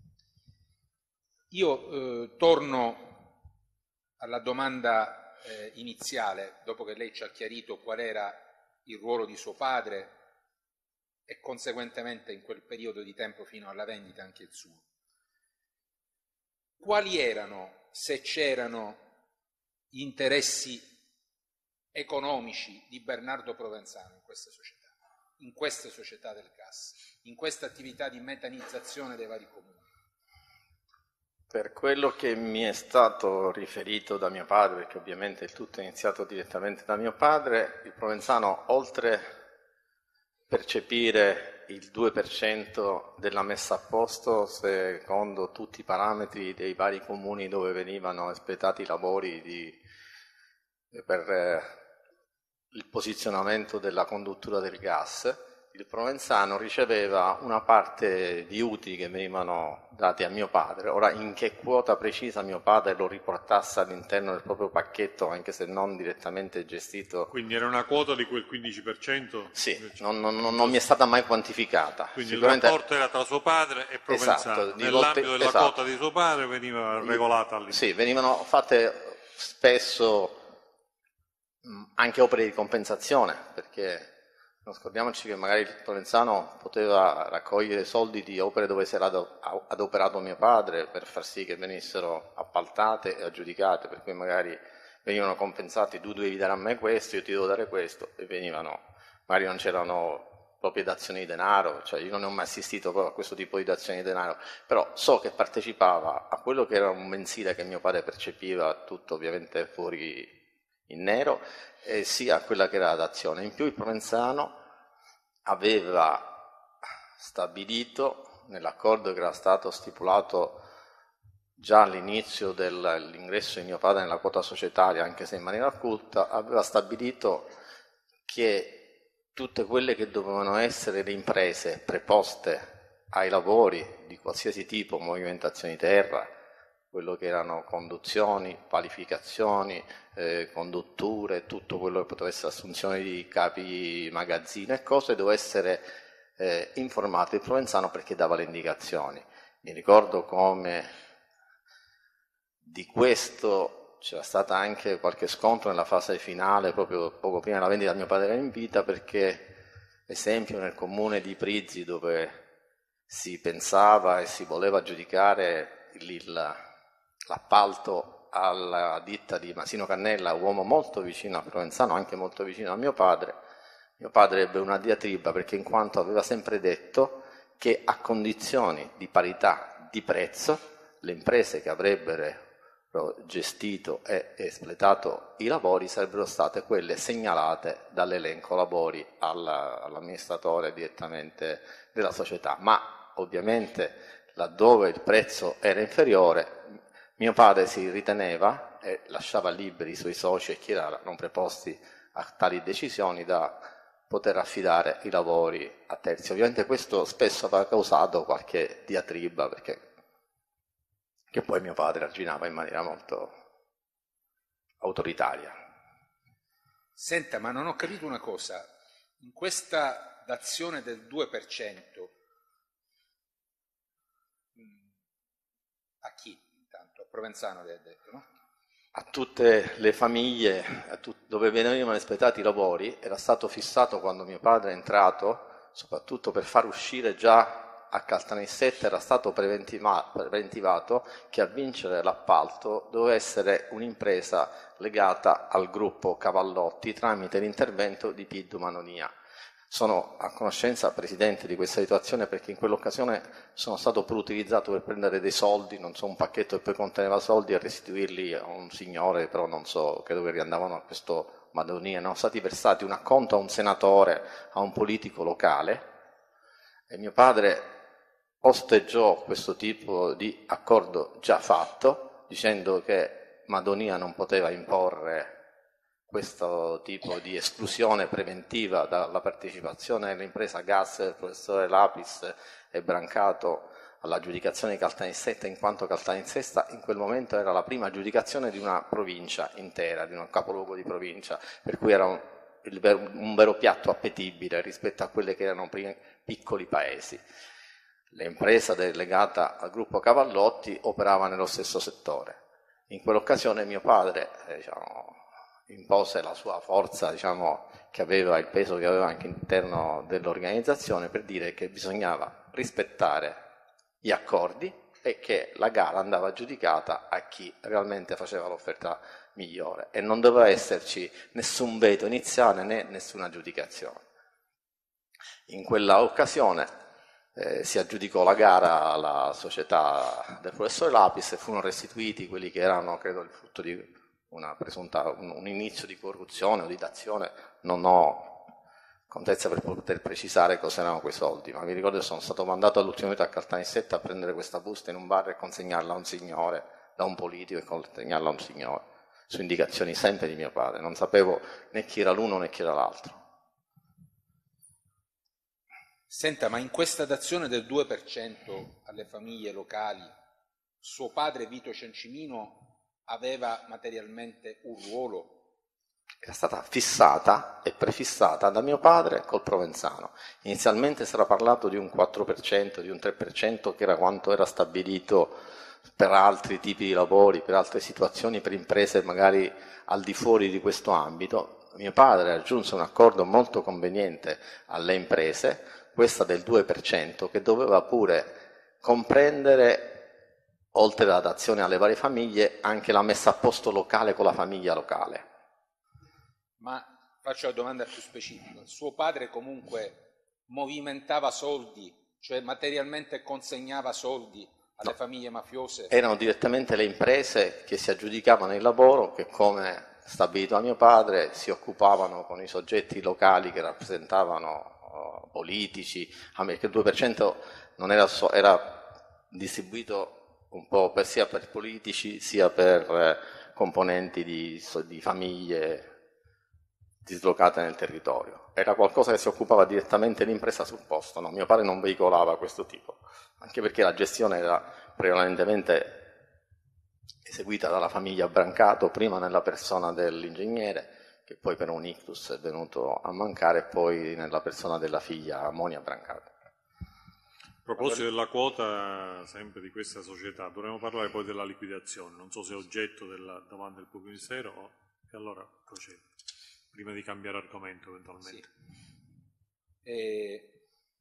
Io torno alla domanda iniziale, dopo che lei ci ha chiarito qual era il ruolo di suo padre e conseguentemente in quel periodo di tempo fino alla vendita anche il suo. Quali erano, se c'erano, gli interessi economici di Bernardo Provenzano in queste società del gas, in questa attività di metanizzazione dei vari comuni? Per quello che mi è stato riferito da mio padre, perché ovviamente il tutto è iniziato direttamente da mio padre, il Provenzano, oltre a percepire il 2% della messa a posto secondo tutti i parametri dei vari comuni dove venivano espletati i lavori per il posizionamento della conduttura del gas, il Provenzano riceveva una parte di utili che venivano dati a mio padre. Ora, in che quota precisa mio padre lo riportasse all'interno del proprio pacchetto, anche se non direttamente gestito? Quindi era una quota di quel 15%? Sì, non mi è stata mai quantificata. Quindi il rapporto era tra suo padre e Provenzano. Esatto, Nell'ambito della quota di suo padre veniva regolata all'interno. Sì, venivano fatte spesso anche opere di compensazione, perché non scordiamoci che magari il Provenzano poteva raccogliere soldi di opere dove si era adoperato mio padre per far sì che venissero appaltate e aggiudicate, per cui magari venivano compensati, tu devi dare a me questo, io ti devo dare questo, e magari non c'erano proprie dazioni di denaro, cioè io non ne ho mai assistito a questo tipo di dazioni di denaro, però so che partecipava a quello che era un mensile che mio padre percepiva, tutto ovviamente fuori in nero, sia a quella che era la dazione. In più il Provenzano aveva stabilito, nell'accordo che era stato stipulato già all'inizio dell'ingresso di mio padre nella quota societaria, anche se in maniera occulta, aveva stabilito che tutte quelle che dovevano essere le imprese preposte ai lavori di qualsiasi tipo, movimentazioni di terra, quello che erano conduzioni, palificazioni, condutture, tutto quello che poteva essere assunzione di capi magazzino e cose, doveva essere informato il Provenzano perché dava le indicazioni. Mi ricordo come di questo c'era stata anche qualche scontro nella fase finale, proprio poco prima della vendita, mio padre era in vita, perché, esempio, nel comune di Prizzi, dove si pensava e si voleva aggiudicare l'appalto alla ditta di Masino Cannella, uomo molto vicino a Provenzano, anche molto vicino a mio padre ebbe una diatriba, perché in quanto aveva sempre detto che a condizioni di parità di prezzo le imprese che avrebbero gestito e espletato i lavori sarebbero state quelle segnalate dall'elenco lavori all'amministratore direttamente della società, ma ovviamente laddove il prezzo era inferiore mio padre si riteneva e lasciava liberi i suoi soci e chi erano preposti a tali decisioni da poter affidare i lavori a terzi. Ovviamente questo spesso aveva causato qualche diatriba, che poi mio padre arginava in maniera molto autoritaria. Senta, ma non ho capito una cosa. In questa dazione del 2%, a chi? Provenzano le ha detto, no? A tutte le famiglie dove venivano espletati i lavori era stato fissato, quando mio padre è entrato, soprattutto per far uscire già a Caltanissetta, era stato preventivato che a vincere l'appalto doveva essere un'impresa legata al gruppo Cavallotti tramite l'intervento di Piddu Manonia. Sono a conoscenza, Presidente, di questa situazione perché in quell'occasione sono stato pure utilizzato per prendere dei soldi, non so, un pacchetto che poi conteneva soldi, e restituirli a un signore, però non so, credo che riandavano a questo Madonia. Erano stati versati un acconto a un senatore, a un politico locale, e mio padre osteggiò questo tipo di accordo già fatto, dicendo che Madonia non poteva imporre questo tipo di esclusione preventiva dalla partecipazione all'impresa gas del professore Lapis e Brancato all'aggiudicazione di Caltanissetta, in quanto Caltanissetta in quel momento era la prima aggiudicazione di una provincia intera, di un capoluogo di provincia, per cui era un vero piatto appetibile rispetto a quelle che erano piccoli paesi. L'impresa legata al gruppo Cavallotti operava nello stesso settore. In quell'occasione mio padre impose la sua forza, che aveva il peso che aveva anche all'interno dell'organizzazione, per dire che bisognava rispettare gli accordi e che la gara andava aggiudicata a chi realmente faceva l'offerta migliore e non doveva esserci nessun veto iniziale né nessuna aggiudicazione. In quella occasione si aggiudicò la gara alla società del professore Lapis e furono restituiti quelli che erano, credo, il frutto di una presunta, un inizio di corruzione o di dazione. Non ho contezza per poter precisare cosa erano quei soldi, ma mi ricordo che sono stato mandato all'ultimo momento a Caltanissetta a prendere questa busta in un bar e consegnarla a un signore, da un politico, e consegnarla a un signore, su indicazioni sempre di mio padre. Non sapevo né chi era l'uno né chi era l'altro. Senta, ma in questa dazione del 2% alle famiglie locali, suo padre Vito Ciancimino aveva materialmente un ruolo? Era stata fissata e prefissata da mio padre col Provenzano. Inizialmente si era parlato di un 4%, di un 3%, che era quanto era stabilito per altri tipi di lavori, per altre situazioni, per imprese magari al di fuori di questo ambito. Mio padre raggiunse un accordo molto conveniente alle imprese, questa del 2%, che doveva pure comprendere, oltre alla dazione alle varie famiglie, anche la messa a posto locale con la famiglia locale. Ma faccio la domanda più specifica. Suo padre comunque movimentava soldi, cioè materialmente consegnava soldi alle famiglie mafiose? Erano direttamente le imprese che si aggiudicavano il lavoro, che come stabilito da mio padre si occupavano con i soggetti locali che rappresentavano politici, perché il 2% non era, era distribuito un po' sia per politici sia per componenti di famiglie dislocate nel territorio. Era qualcosa che si occupava direttamente l'impresa sul posto, no? Mio padre non veicolava questo tipo, anche perché la gestione era prevalentemente eseguita dalla famiglia Brancato, prima nella persona dell'ingegnere, che poi per un ictus è venuto a mancare, e poi nella persona della figlia Monia Brancato. A proposito della quota, sempre di questa società, dovremmo parlare poi della liquidazione, non so se è oggetto davanti al pubblico ministero o che allora procede, prima di cambiare argomento eventualmente. Sì.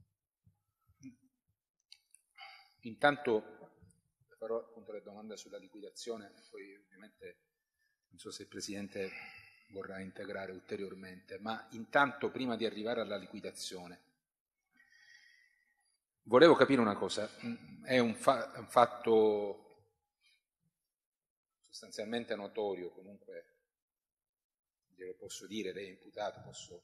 Intanto farò appunto le domande sulla liquidazione, poi ovviamente non so se il Presidente vorrà integrare ulteriormente, ma intanto prima di arrivare alla liquidazione volevo capire una cosa. È un fatto sostanzialmente notorio, comunque glielo posso dire, lei è imputato,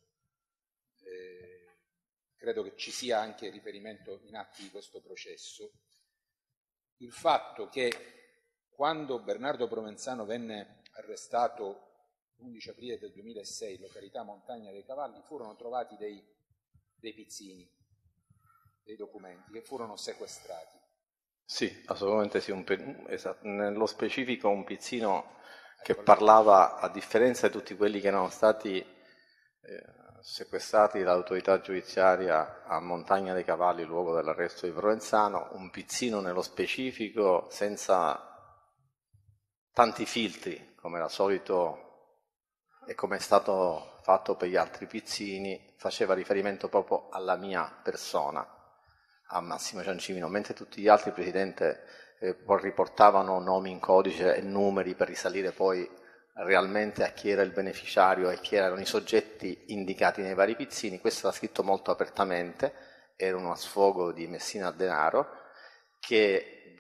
credo che ci sia anche riferimento in atti di questo processo, il fatto che quando Bernardo Provenzano venne arrestato l'11 aprile del 2006 in località Montagna dei Cavalli, furono trovati dei pizzini, dei documenti che furono sequestrati. Sì, assolutamente sì, nello specifico un pizzino che parlava, a differenza di tutti quelli che erano stati sequestrati dall'autorità giudiziaria a Montagna dei Cavalli, luogo dell'arresto di Provenzano, un pizzino nello specifico senza tanti filtri, come era solito e come è stato fatto per gli altri pizzini, faceva riferimento proprio alla mia persona, a Massimo Ciancimino, mentre tutti gli altri, Presidente, riportavano nomi in codice e numeri per risalire poi realmente a chi era il beneficiario e chi erano i soggetti indicati nei vari pizzini. Questo era scritto molto apertamente, era uno sfogo di Messina Denaro che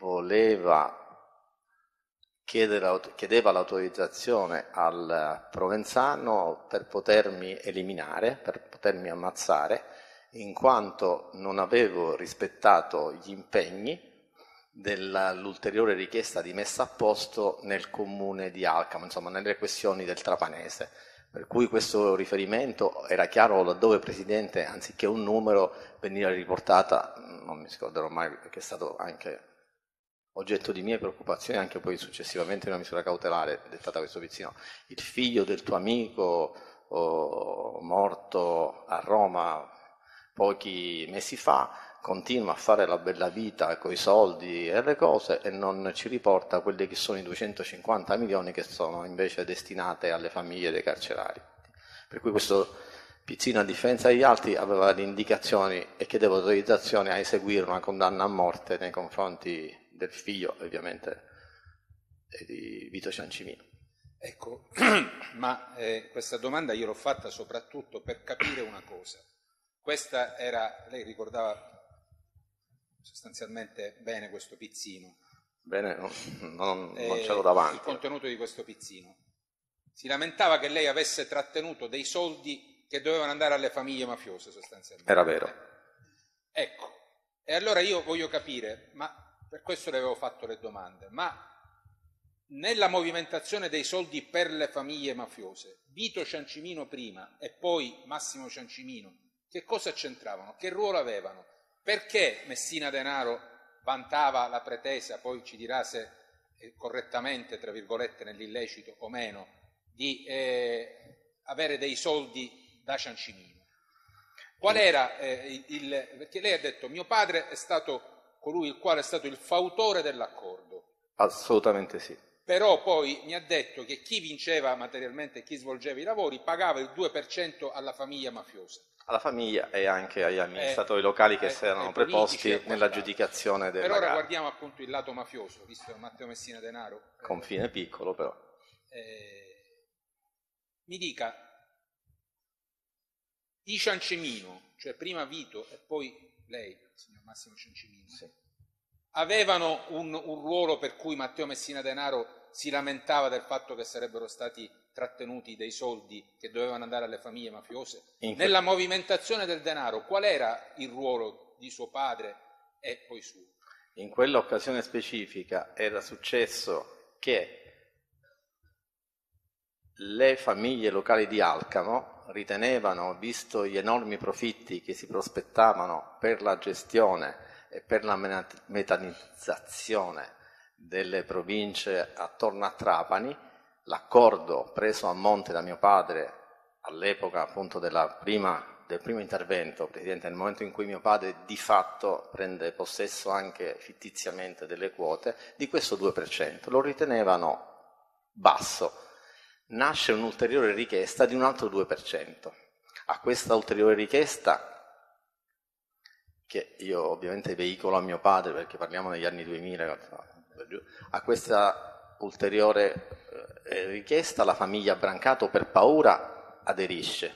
chiedeva l'autorizzazione al Provenzano per potermi eliminare, per potermi ammazzare, in quanto non avevo rispettato gli impegni dell'ulteriore richiesta di messa a posto nel comune di Alcamo, insomma nelle questioni del Trapanese, per cui questo riferimento era chiaro laddove, Presidente, anziché un numero veniva riportata, non mi scorderò mai perché è stato anche oggetto di mie preoccupazioni, anche poi successivamente una misura cautelare dettata questo pizzino, il figlio del tuo amico morto a Roma pochi mesi fa continua a fare la bella vita con i soldi e le cose e non ci riporta quelli che sono i 250 milioni che sono invece destinate alle famiglie dei carcerari. Per cui questo pizzino, a differenza degli altri, aveva le indicazioni e chiedeva autorizzazione a eseguire una condanna a morte nei confronti del figlio, ovviamente, di Vito Ciancimino. Ecco, ma questa domanda io l'ho fatta soprattutto per capire una cosa. Questa era, lei ricordava sostanzialmente bene questo pizzino. Bene, non ce l'ho davanti. Il contenuto di questo pizzino. Si lamentava che lei avesse trattenuto dei soldi che dovevano andare alle famiglie mafiose, sostanzialmente. Era vero. Ecco, e allora io voglio capire, ma per questo le avevo fatto le domande, ma nella movimentazione dei soldi per le famiglie mafiose, Vito Ciancimino prima e poi Massimo Ciancimino, che cosa c'entravano? Che ruolo avevano? Perché Messina Denaro vantava la pretesa, poi ci dirà se correttamente, tra virgolette, nell'illecito o meno, di avere dei soldi da Ciancimino? Qual era perché lei ha detto mio padre è stato colui il quale è stato il fautore dell'accordo. Assolutamente sì. Però poi mi ha detto che chi vinceva materialmente e chi svolgeva i lavori pagava il 2% alla famiglia mafiosa. Alla famiglia e anche agli amministratori locali che si erano preposti nell'aggiudicazione della gara. Per ora gara. guardiamo appunto il lato mafioso, visto Matteo Messina Denaro. Confine piccolo però. Mi dica, i Ciancimino, cioè prima Vito e poi lei, signor Massimo Ciancimino, sì, avevano un ruolo per cui Matteo Messina Denaro si lamentava del fatto che sarebbero stati trattenuti dei soldi che dovevano andare alle famiglie mafiose? Nella movimentazione del denaro, qual era il ruolo di suo padre e poi suo? In quell'occasione specifica era successo che le famiglie locali di Alcamo ritenevano, visto gli enormi profitti che si prospettavano per la gestione e per la metanizzazione delle province attorno a Trapani, l'accordo preso a monte da mio padre all'epoca appunto del primo intervento, Presidente, nel momento in cui mio padre di fatto prende possesso anche fittiziamente delle quote, di questo 2%, lo ritenevano basso. Nasce un'ulteriore richiesta di un altro 2%. A questa ulteriore richiesta, che io ovviamente veicolo a mio padre perché parliamo degli anni 2000, a questa ulteriore richiesta la famiglia Brancato per paura aderisce.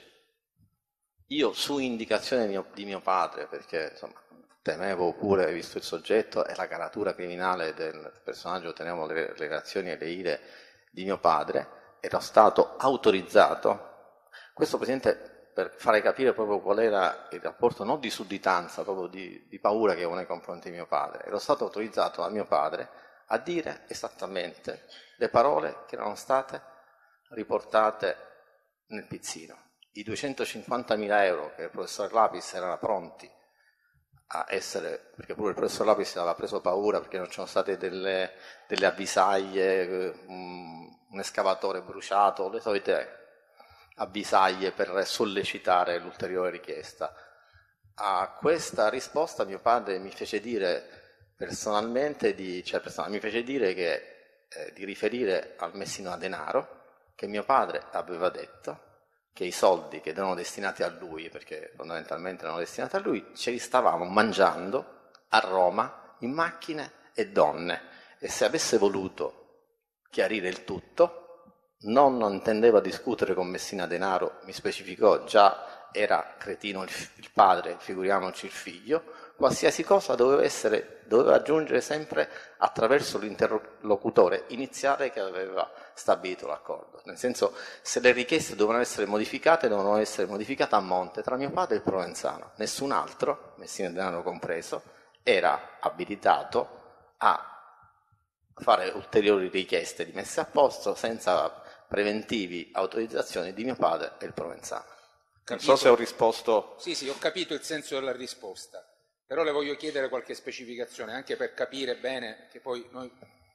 Io su indicazione di mio padre, perché insomma temevo pure, visto il soggetto e la caratura criminale del personaggio, tenevo le relazioni e le ire di mio padre, ero stato autorizzato, questo Presidente per fare capire proprio qual era il rapporto non di sudditanza, proprio di paura che avevo nei confronti di mio padre, ero stato autorizzato da mio padre a dire esattamente le parole che erano state riportate nel pizzino. I 250.000 euro che il professor Lapis era pronti a essere, perché pure il professor Lapis aveva preso paura perché non c'erano state delle avvisaglie, un escavatore bruciato, le solite avvisaglie per sollecitare l'ulteriore richiesta. A questa risposta mio padre mi fece dire personalmente, mi fece dire che di riferire al Messina Denaro che mio padre aveva detto che i soldi che erano destinati a lui, perché fondamentalmente erano destinati a lui, ce li stavamo mangiando a Roma in macchine e donne, e se avesse voluto chiarire il tutto non intendeva discutere con Messina Denaro, mi specificò, già era cretino il padre, figuriamoci il figlio, qualsiasi cosa doveva aggiungere sempre attraverso l'interlocutore iniziale che aveva stabilito l'accordo. Nel senso, se le richieste dovevano essere modificate a monte tra mio padre e il Provenzano. Nessun altro, Messina Denaro compreso, era abilitato a fare ulteriori richieste di messa a posto senza preventivi autorizzazioni di mio padre e il Provenzano. Non so se ho risposto. Sì, ho capito il senso della risposta, però le voglio chiedere qualche specificazione, anche per capire bene che poi noi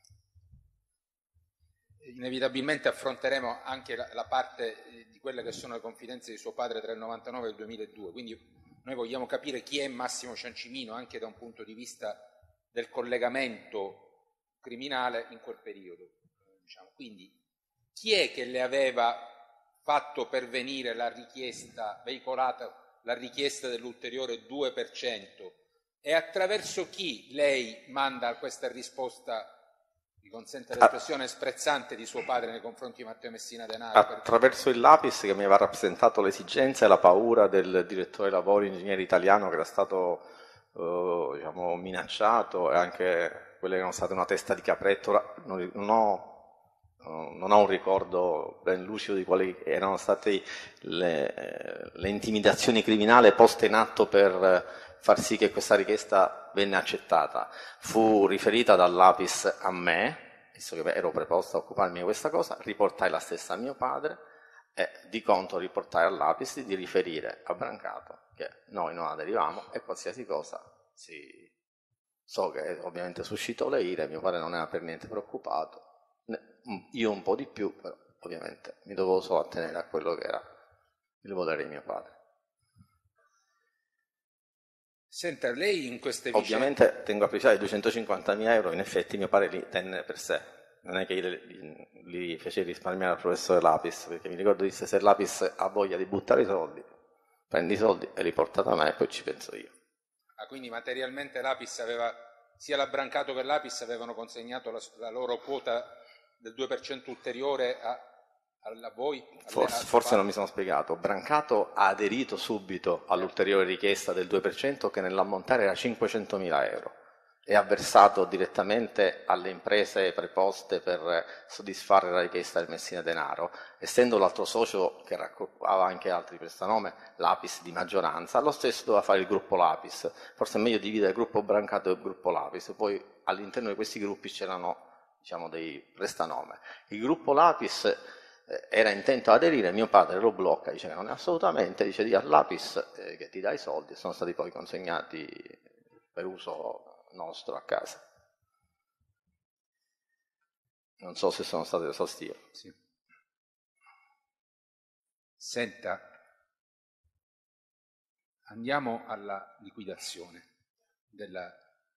inevitabilmente affronteremo anche la parte di quelle che sono le confidenze di suo padre tra il 99 e il 2002, quindi noi vogliamo capire chi è Massimo Ciancimino anche da un punto di vista del collegamento criminale in quel periodo. Quindi chi è che le aveva fatto pervenire la richiesta, veicolata la richiesta dell'ulteriore 2%, e attraverso chi lei manda questa risposta, mi consente l'espressione sprezzante, di suo padre nei confronti di Matteo Messina Denaro? Attraverso il Lapis, che mi aveva rappresentato l'esigenza e la paura del direttore lavori ingegnere italiano che era stato diciamo, minacciato, e anche quelle che erano state una testa di capretto. Non ho un ricordo ben lucido di quali erano state le intimidazioni criminali poste in atto per far sì che questa richiesta venne accettata. Fu riferita dall'Apis a me, visto che ero preposto a occuparmi di questa cosa, riportai la stessa a mio padre e di contro riportai all'Apis di riferire a Brancato che noi non aderivamo e qualsiasi cosa so che ovviamente suscitò le ire, mio padre non era per niente preoccupato, io un po' di più, però ovviamente mi dovevo solo attenere a quello che era il volere di mio padre. Senta, lei in queste vicende... Ovviamente tengo a precisare, 250.000 euro in effetti mio padre li tenne per sé, non è che li fece risparmiare al professore Lapis, perché mi ricordo disse: se Lapis ha voglia di buttare i soldi, prendi i soldi e li porta da me e poi ci penso io. Ah, quindi materialmente l'Apis aveva, sia la Brancato che l'Apis avevano consegnato la loro quota del 2% ulteriore a voi? Forse non mi sono spiegato. Brancato ha aderito subito all'ulteriore richiesta del 2% che nell'ammontare era 500.000 euro e ha versato direttamente alle imprese preposte per soddisfare la richiesta del Messina Denaro, essendo l'altro socio che raccomandava anche altri prestanome, l'Apis di maggioranza, lo stesso doveva fare il gruppo Lapis. Forse è meglio dividere il gruppo Brancato e il gruppo Lapis, poi all'interno di questi gruppi c'erano, diciamo, dei prestanome. Il gruppo Lapis era intento ad aderire, mio padre lo blocca, dice che non è assolutamente, dice di all'Apis che ti dai i soldi, sono stati poi consegnati per uso nostro a casa. Non so se sono stato esaustivo. Sì. Senta, andiamo alla liquidazione della...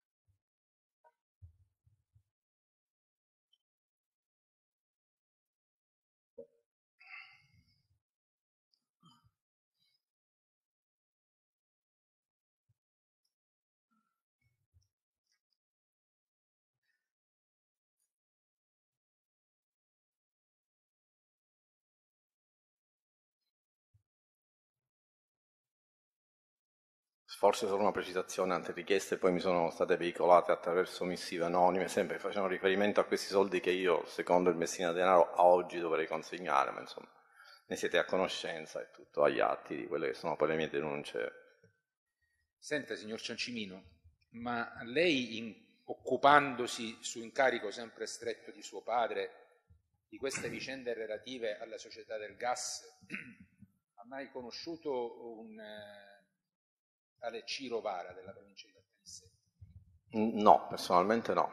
Forse solo una precisazione, ante richieste poi mi sono state veicolate attraverso missive anonime, sempre facevano riferimento a questi soldi che io, secondo il Messina Denaro, a oggi dovrei consegnare, ma insomma ne siete a conoscenza e tutto agli atti di quelle che sono poi le mie denunce. Senta, signor Ciancimino, ma lei, occupandosi su incarico sempre stretto di suo padre di queste vicende relative alla società del gas, ha mai conosciuto un tale Ciro Vara della provincia di Caltanissetta? No, personalmente no.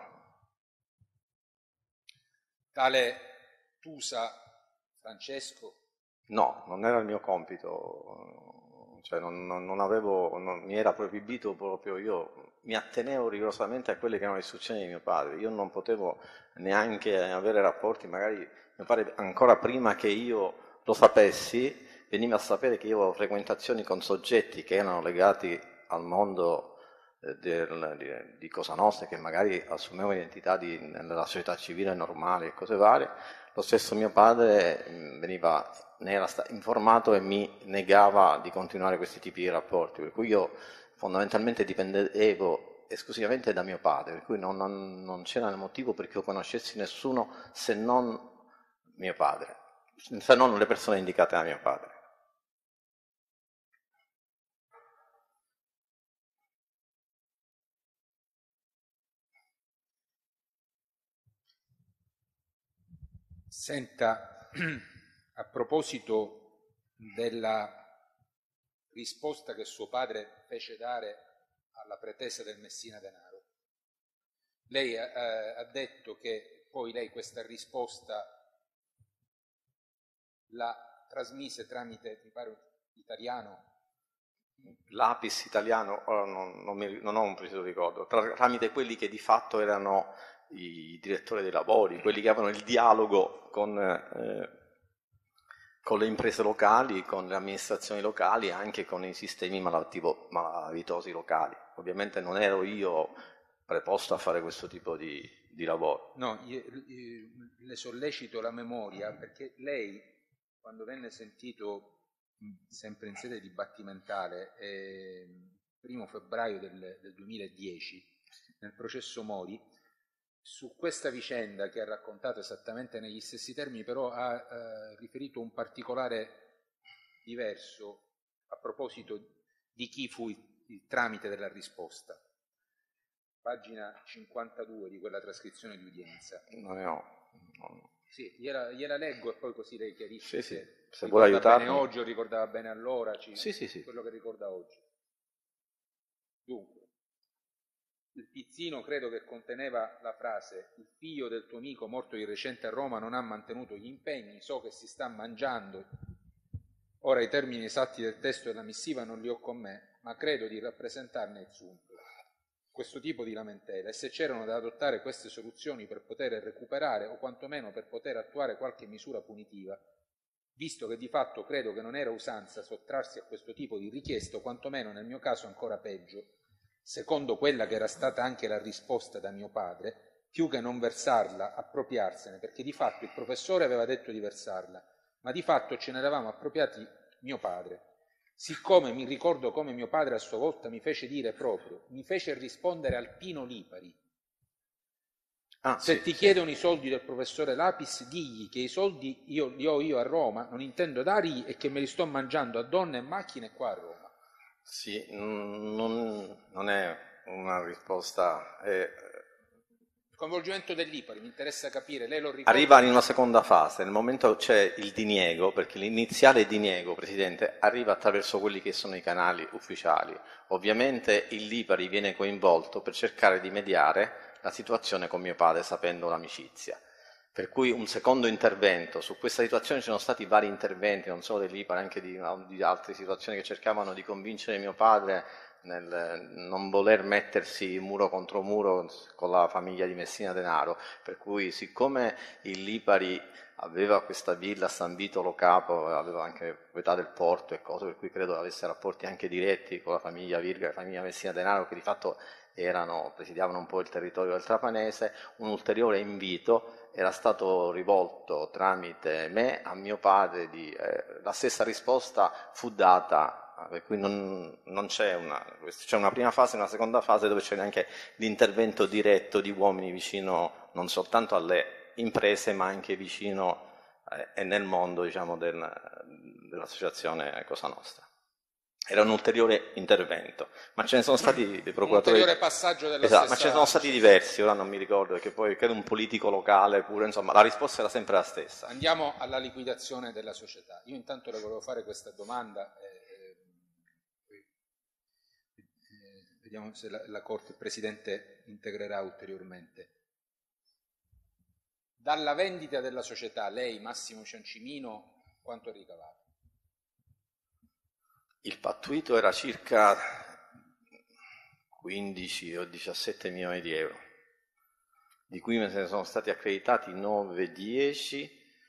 Tale Tusa Francesco? No, non era il mio compito, cioè mi era proibito proprio, io mi attenevo rigorosamente a quelle che erano le istruzioni di mio padre, io non potevo neanche avere rapporti, magari mio padre ancora prima che io lo sapessi veniva a sapere che io avevo frequentazioni con soggetti che erano legati al mondo di Cosa Nostra, che magari assumevano identità nella società civile normale e cose varie. Lo stesso mio padre ne era informato e mi negava di continuare questi tipi di rapporti, per cui io fondamentalmente dipendevo esclusivamente da mio padre, per cui non c'era motivo perché io conoscessi nessuno se non mio padre, se non le persone indicate da mio padre. Senta, a proposito della risposta che suo padre fece dare alla pretesa del Messina Denaro, lei ha detto che poi lei questa risposta la trasmise tramite, mi pare, italiano? L'Apis italiano, ora non ho un preciso ricordo, tramite quelli che di fatto erano i direttori dei lavori, quelli che avevano il dialogo con le imprese locali, con le amministrazioni locali e anche con i sistemi malavitosi locali. Ovviamente non ero io preposto a fare questo tipo di lavoro. No, le sollecito la memoria perché lei, quando venne sentito sempre in sede dibattimentale, 1° febbraio del 2010 nel processo Mori, su questa vicenda che ha raccontato esattamente negli stessi termini, però ha riferito un particolare diverso a proposito di chi fu il tramite della risposta. Pagina 52 di quella trascrizione di udienza. Non ne ho. Sì, gliela leggo e poi così lei chiarisce Se vuole ricorda aiutarmi. bene oggi o ricordava bene allora, Sì. quello che ricorda oggi. Dunque, il pizzino credo che conteneva la frase: il figlio del tuo amico morto di recente a Roma non ha mantenuto gli impegni, so che si sta mangiando. Ora i termini esatti del testo della missiva non li ho con me, ma credo di rappresentarne il sunto. Questo tipo di lamentela, e se c'erano da adottare queste soluzioni per poter recuperare o quantomeno per poter attuare qualche misura punitiva, visto che di fatto credo che non era usanza sottrarsi a questo tipo di richiesta, o quantomeno nel mio caso ancora peggio, secondo quella che era stata anche la risposta da mio padre, più che non versarla, appropriarsene, perché di fatto il professore aveva detto di versarla, ma di fatto ce ne eravamo appropriati mio padre. Siccome mi ricordo come mio padre a sua volta mi fece dire proprio, mi fece rispondere al Pino Lipari: se ti chiedono i soldi del professore Lapis, digli che i soldi li ho io a Roma, non intendo dargli, e che me li sto mangiando a donne e macchine qua a Roma. Sì, non è una risposta. Il coinvolgimento del Lipari, mi interessa capire, lei lo ricorda? Arriva in una seconda fase, nel momento c'è il diniego, perché l'iniziale diniego, Presidente, arriva attraverso quelli che sono i canali ufficiali. Ovviamente il Lipari viene coinvolto per cercare di mediare la situazione con mio padre, sapendo l'amicizia. Per cui un secondo intervento, su questa situazione ci sono stati vari interventi, non solo del Lipari, anche di altre situazioni che cercavano di convincere mio padre nel non voler mettersi muro contro muro con la famiglia di Messina Denaro, per cui siccome il Lipari aveva questa villa a San Vito Lo Capo, aveva anche proprietà del porto e cose, per cui credo avesse rapporti anche diretti con la famiglia Virga e la famiglia Messina Denaro, che di fatto presidiavano un po' il territorio del Trapanese, un ulteriore invito era stato rivolto tramite me a mio padre, la stessa risposta fu data. Per cui non c'è una prima fase e una seconda fase dove c'è anche l'intervento diretto di uomini vicino non soltanto alle imprese ma anche vicino e nel mondo, diciamo, dell'associazione Cosa Nostra. Era un ulteriore intervento, ma ce ne sono stati dei procuratori. Un ulteriore passaggio della stessa. Ma ce ne sono stati diversi, ora non mi ricordo, perché poi credo un politico locale pure, insomma, la risposta era sempre la stessa. Andiamo alla liquidazione della società. Io intanto le volevo fare questa domanda. Vediamo se la Corte, il Presidente, integrerà ulteriormente. Dalla vendita della società, lei, Massimo Ciancimino, quanto ha ricavato? Il pattuito era circa 15 o 17 milioni di euro, di cui me ne sono stati accreditati 9-10,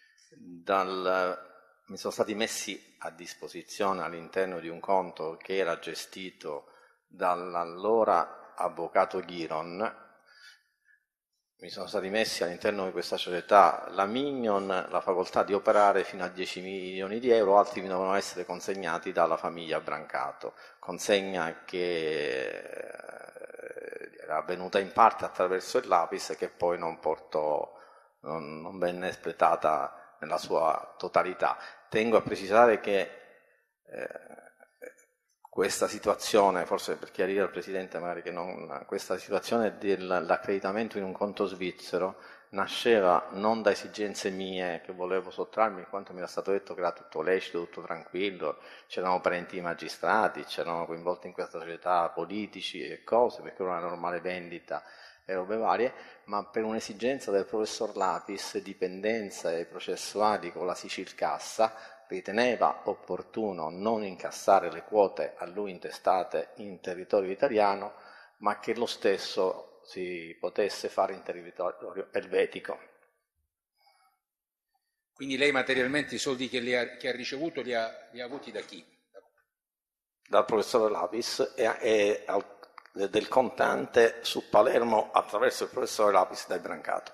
mi sono stati messi a disposizione all'interno di un conto che era gestito dall'allora avvocato Ghiron. Mi sono stati messi all'interno di questa società la Mignon, la facoltà di operare fino a 10 milioni di euro, altri dovevano essere consegnati dalla famiglia Brancato, consegna che era avvenuta in parte attraverso il Lapis e che poi non venne espletata nella sua totalità. Tengo a precisare che questa situazione, forse per chiarire al Presidente magari questa situazione dell'accreditamento in un conto svizzero nasceva non da esigenze mie che volevo sottrarmi, in quanto mi era stato detto che era tutto lecito, tutto tranquillo, c'erano parenti magistrati, c'erano coinvolti in questa società politici e cose, perché era una normale vendita e robe varie, ma per un'esigenza del professor Lapis, dipendenza e processuali con la Sicilcassa, riteneva opportuno non incassare le quote a lui intestate in territorio italiano, ma che lo stesso si potesse fare in territorio elvetico. Quindi lei materialmente i soldi che ha ricevuto li ha avuti da chi? Dal professore Lapis e del contante su Palermo attraverso il professore Lapis dal Brancato.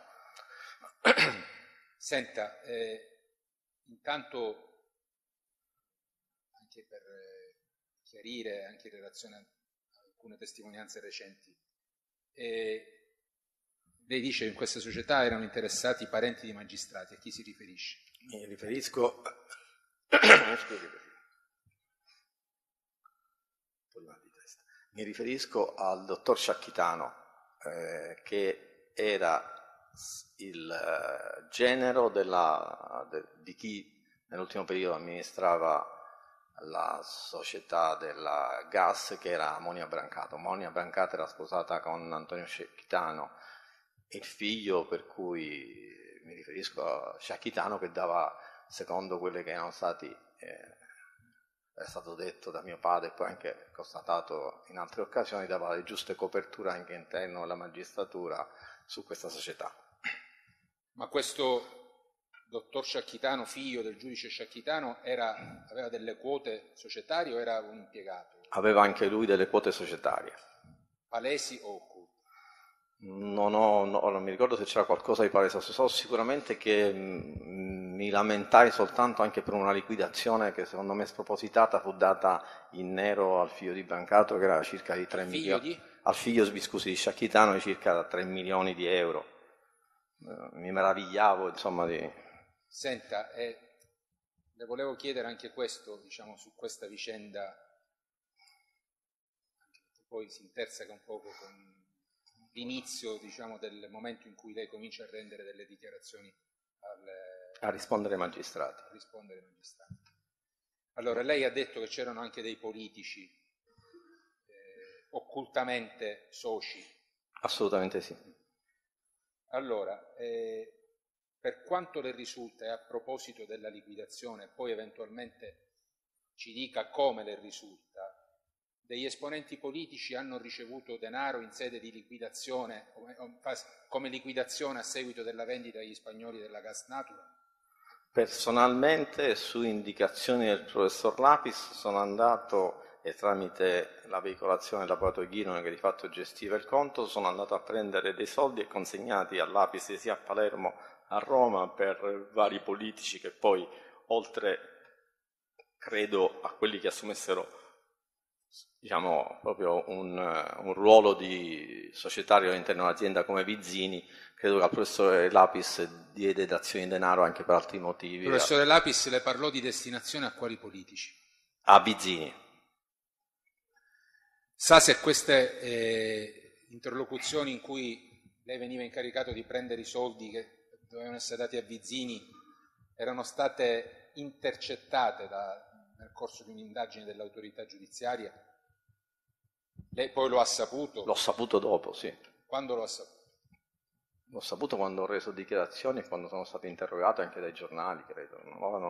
Senta, intanto anche per chiarire, anche in relazione alcune testimonianze recenti. Lei dice che in queste società erano interessati parenti di magistrati, a chi si riferisce? Mi riferisco... Mi riferisco al dottor Sciacchitano, che era il genero di chi nell'ultimo periodo amministrava la società del gas, che era Monia Brancato. Monia Brancato era sposata con Antonio Sciacchitano, il figlio, per cui mi riferisco a Sciacchitano, che dava, secondo quelli che erano stati... è stato detto da mio padre e poi anche constatato in altre occasioni, dava le giuste coperture anche all'interno della magistratura su questa società. Ma questo dottor Sciacchitano, figlio del giudice Sciacchitano, aveva delle quote societarie o era un impiegato? Aveva anche lui delle quote societarie. Palesi o occulte? Non mi ricordo se c'era qualcosa di palese, so sicuramente che mi lamentai soltanto anche per una liquidazione che secondo me spropositata fu data in nero al figlio di Brancato, che era circa di 3 milioni. Al figlio, scusi, di Sciacchitano, di circa 3 milioni di euro. Mi meravigliavo, insomma, di... Senta, le volevo chiedere anche questo, diciamo, su questa vicenda, che poi si interseca un poco con l'inizio, diciamo, del momento in cui lei comincia a rendere delle dichiarazioni a rispondere ai magistrati. Allora, lei ha detto che c'erano anche dei politici occultamente soci. Assolutamente sì. Allora, per quanto le risulta, e a proposito della liquidazione, poi eventualmente ci dica come le risulta, degli esponenti politici hanno ricevuto denaro in sede di liquidazione, come liquidazione a seguito della vendita agli spagnoli della Gas Natural? Personalmente, su indicazioni del professor Lapis, sono andato, e tramite la veicolazione del laboratorio Ghirone, che di fatto gestiva il conto, sono andato a prendere dei soldi e consegnati al Lapis sia a Palermo a Roma per vari politici che poi, oltre, credo, a quelli che assumessero, diciamo, proprio un ruolo di societario all'interno dell'azienda come Vizzini, credo che al professore Lapis diede dazioni di denaro anche per altri motivi. Il professore Lapis le parlò di destinazione a quali politici? A Vizzini. Sa se queste interlocuzioni in cui lei veniva incaricato di prendere i soldi che dovevano essere dati a Vizzini erano state intercettate nel corso di un'indagine dell'autorità giudiziaria? Lei poi lo ha saputo? L'ho saputo dopo, sì. Quando lo ha saputo? L'ho saputo quando ho reso dichiarazioni e quando sono stato interrogato anche dai giornali, credo.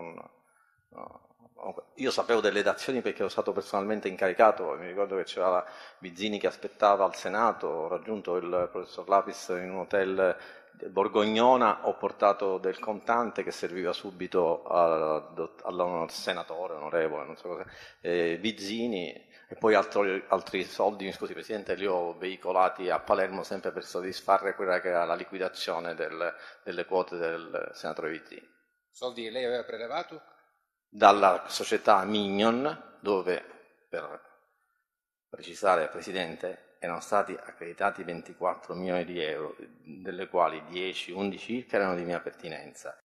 Io sapevo delle dazioni perché ero stato personalmente incaricato, mi ricordo che c'era Vizzini che aspettava al Senato, ho raggiunto il professor Lapis in un hotel Borgognona, ho portato del contante che serviva subito al senatore, onorevole, non so cosa, Vizzini, e poi altri soldi, mi scusi Presidente, li ho veicolati a Palermo sempre per soddisfare quella che era la liquidazione delle quote del senatore Vizzini. Soldi che lei aveva prelevato? Dalla società Mignon, dove, per precisare Presidente, erano stati accreditati 24 milioni di euro, delle quali 10-11 circa erano di mia pertinenza.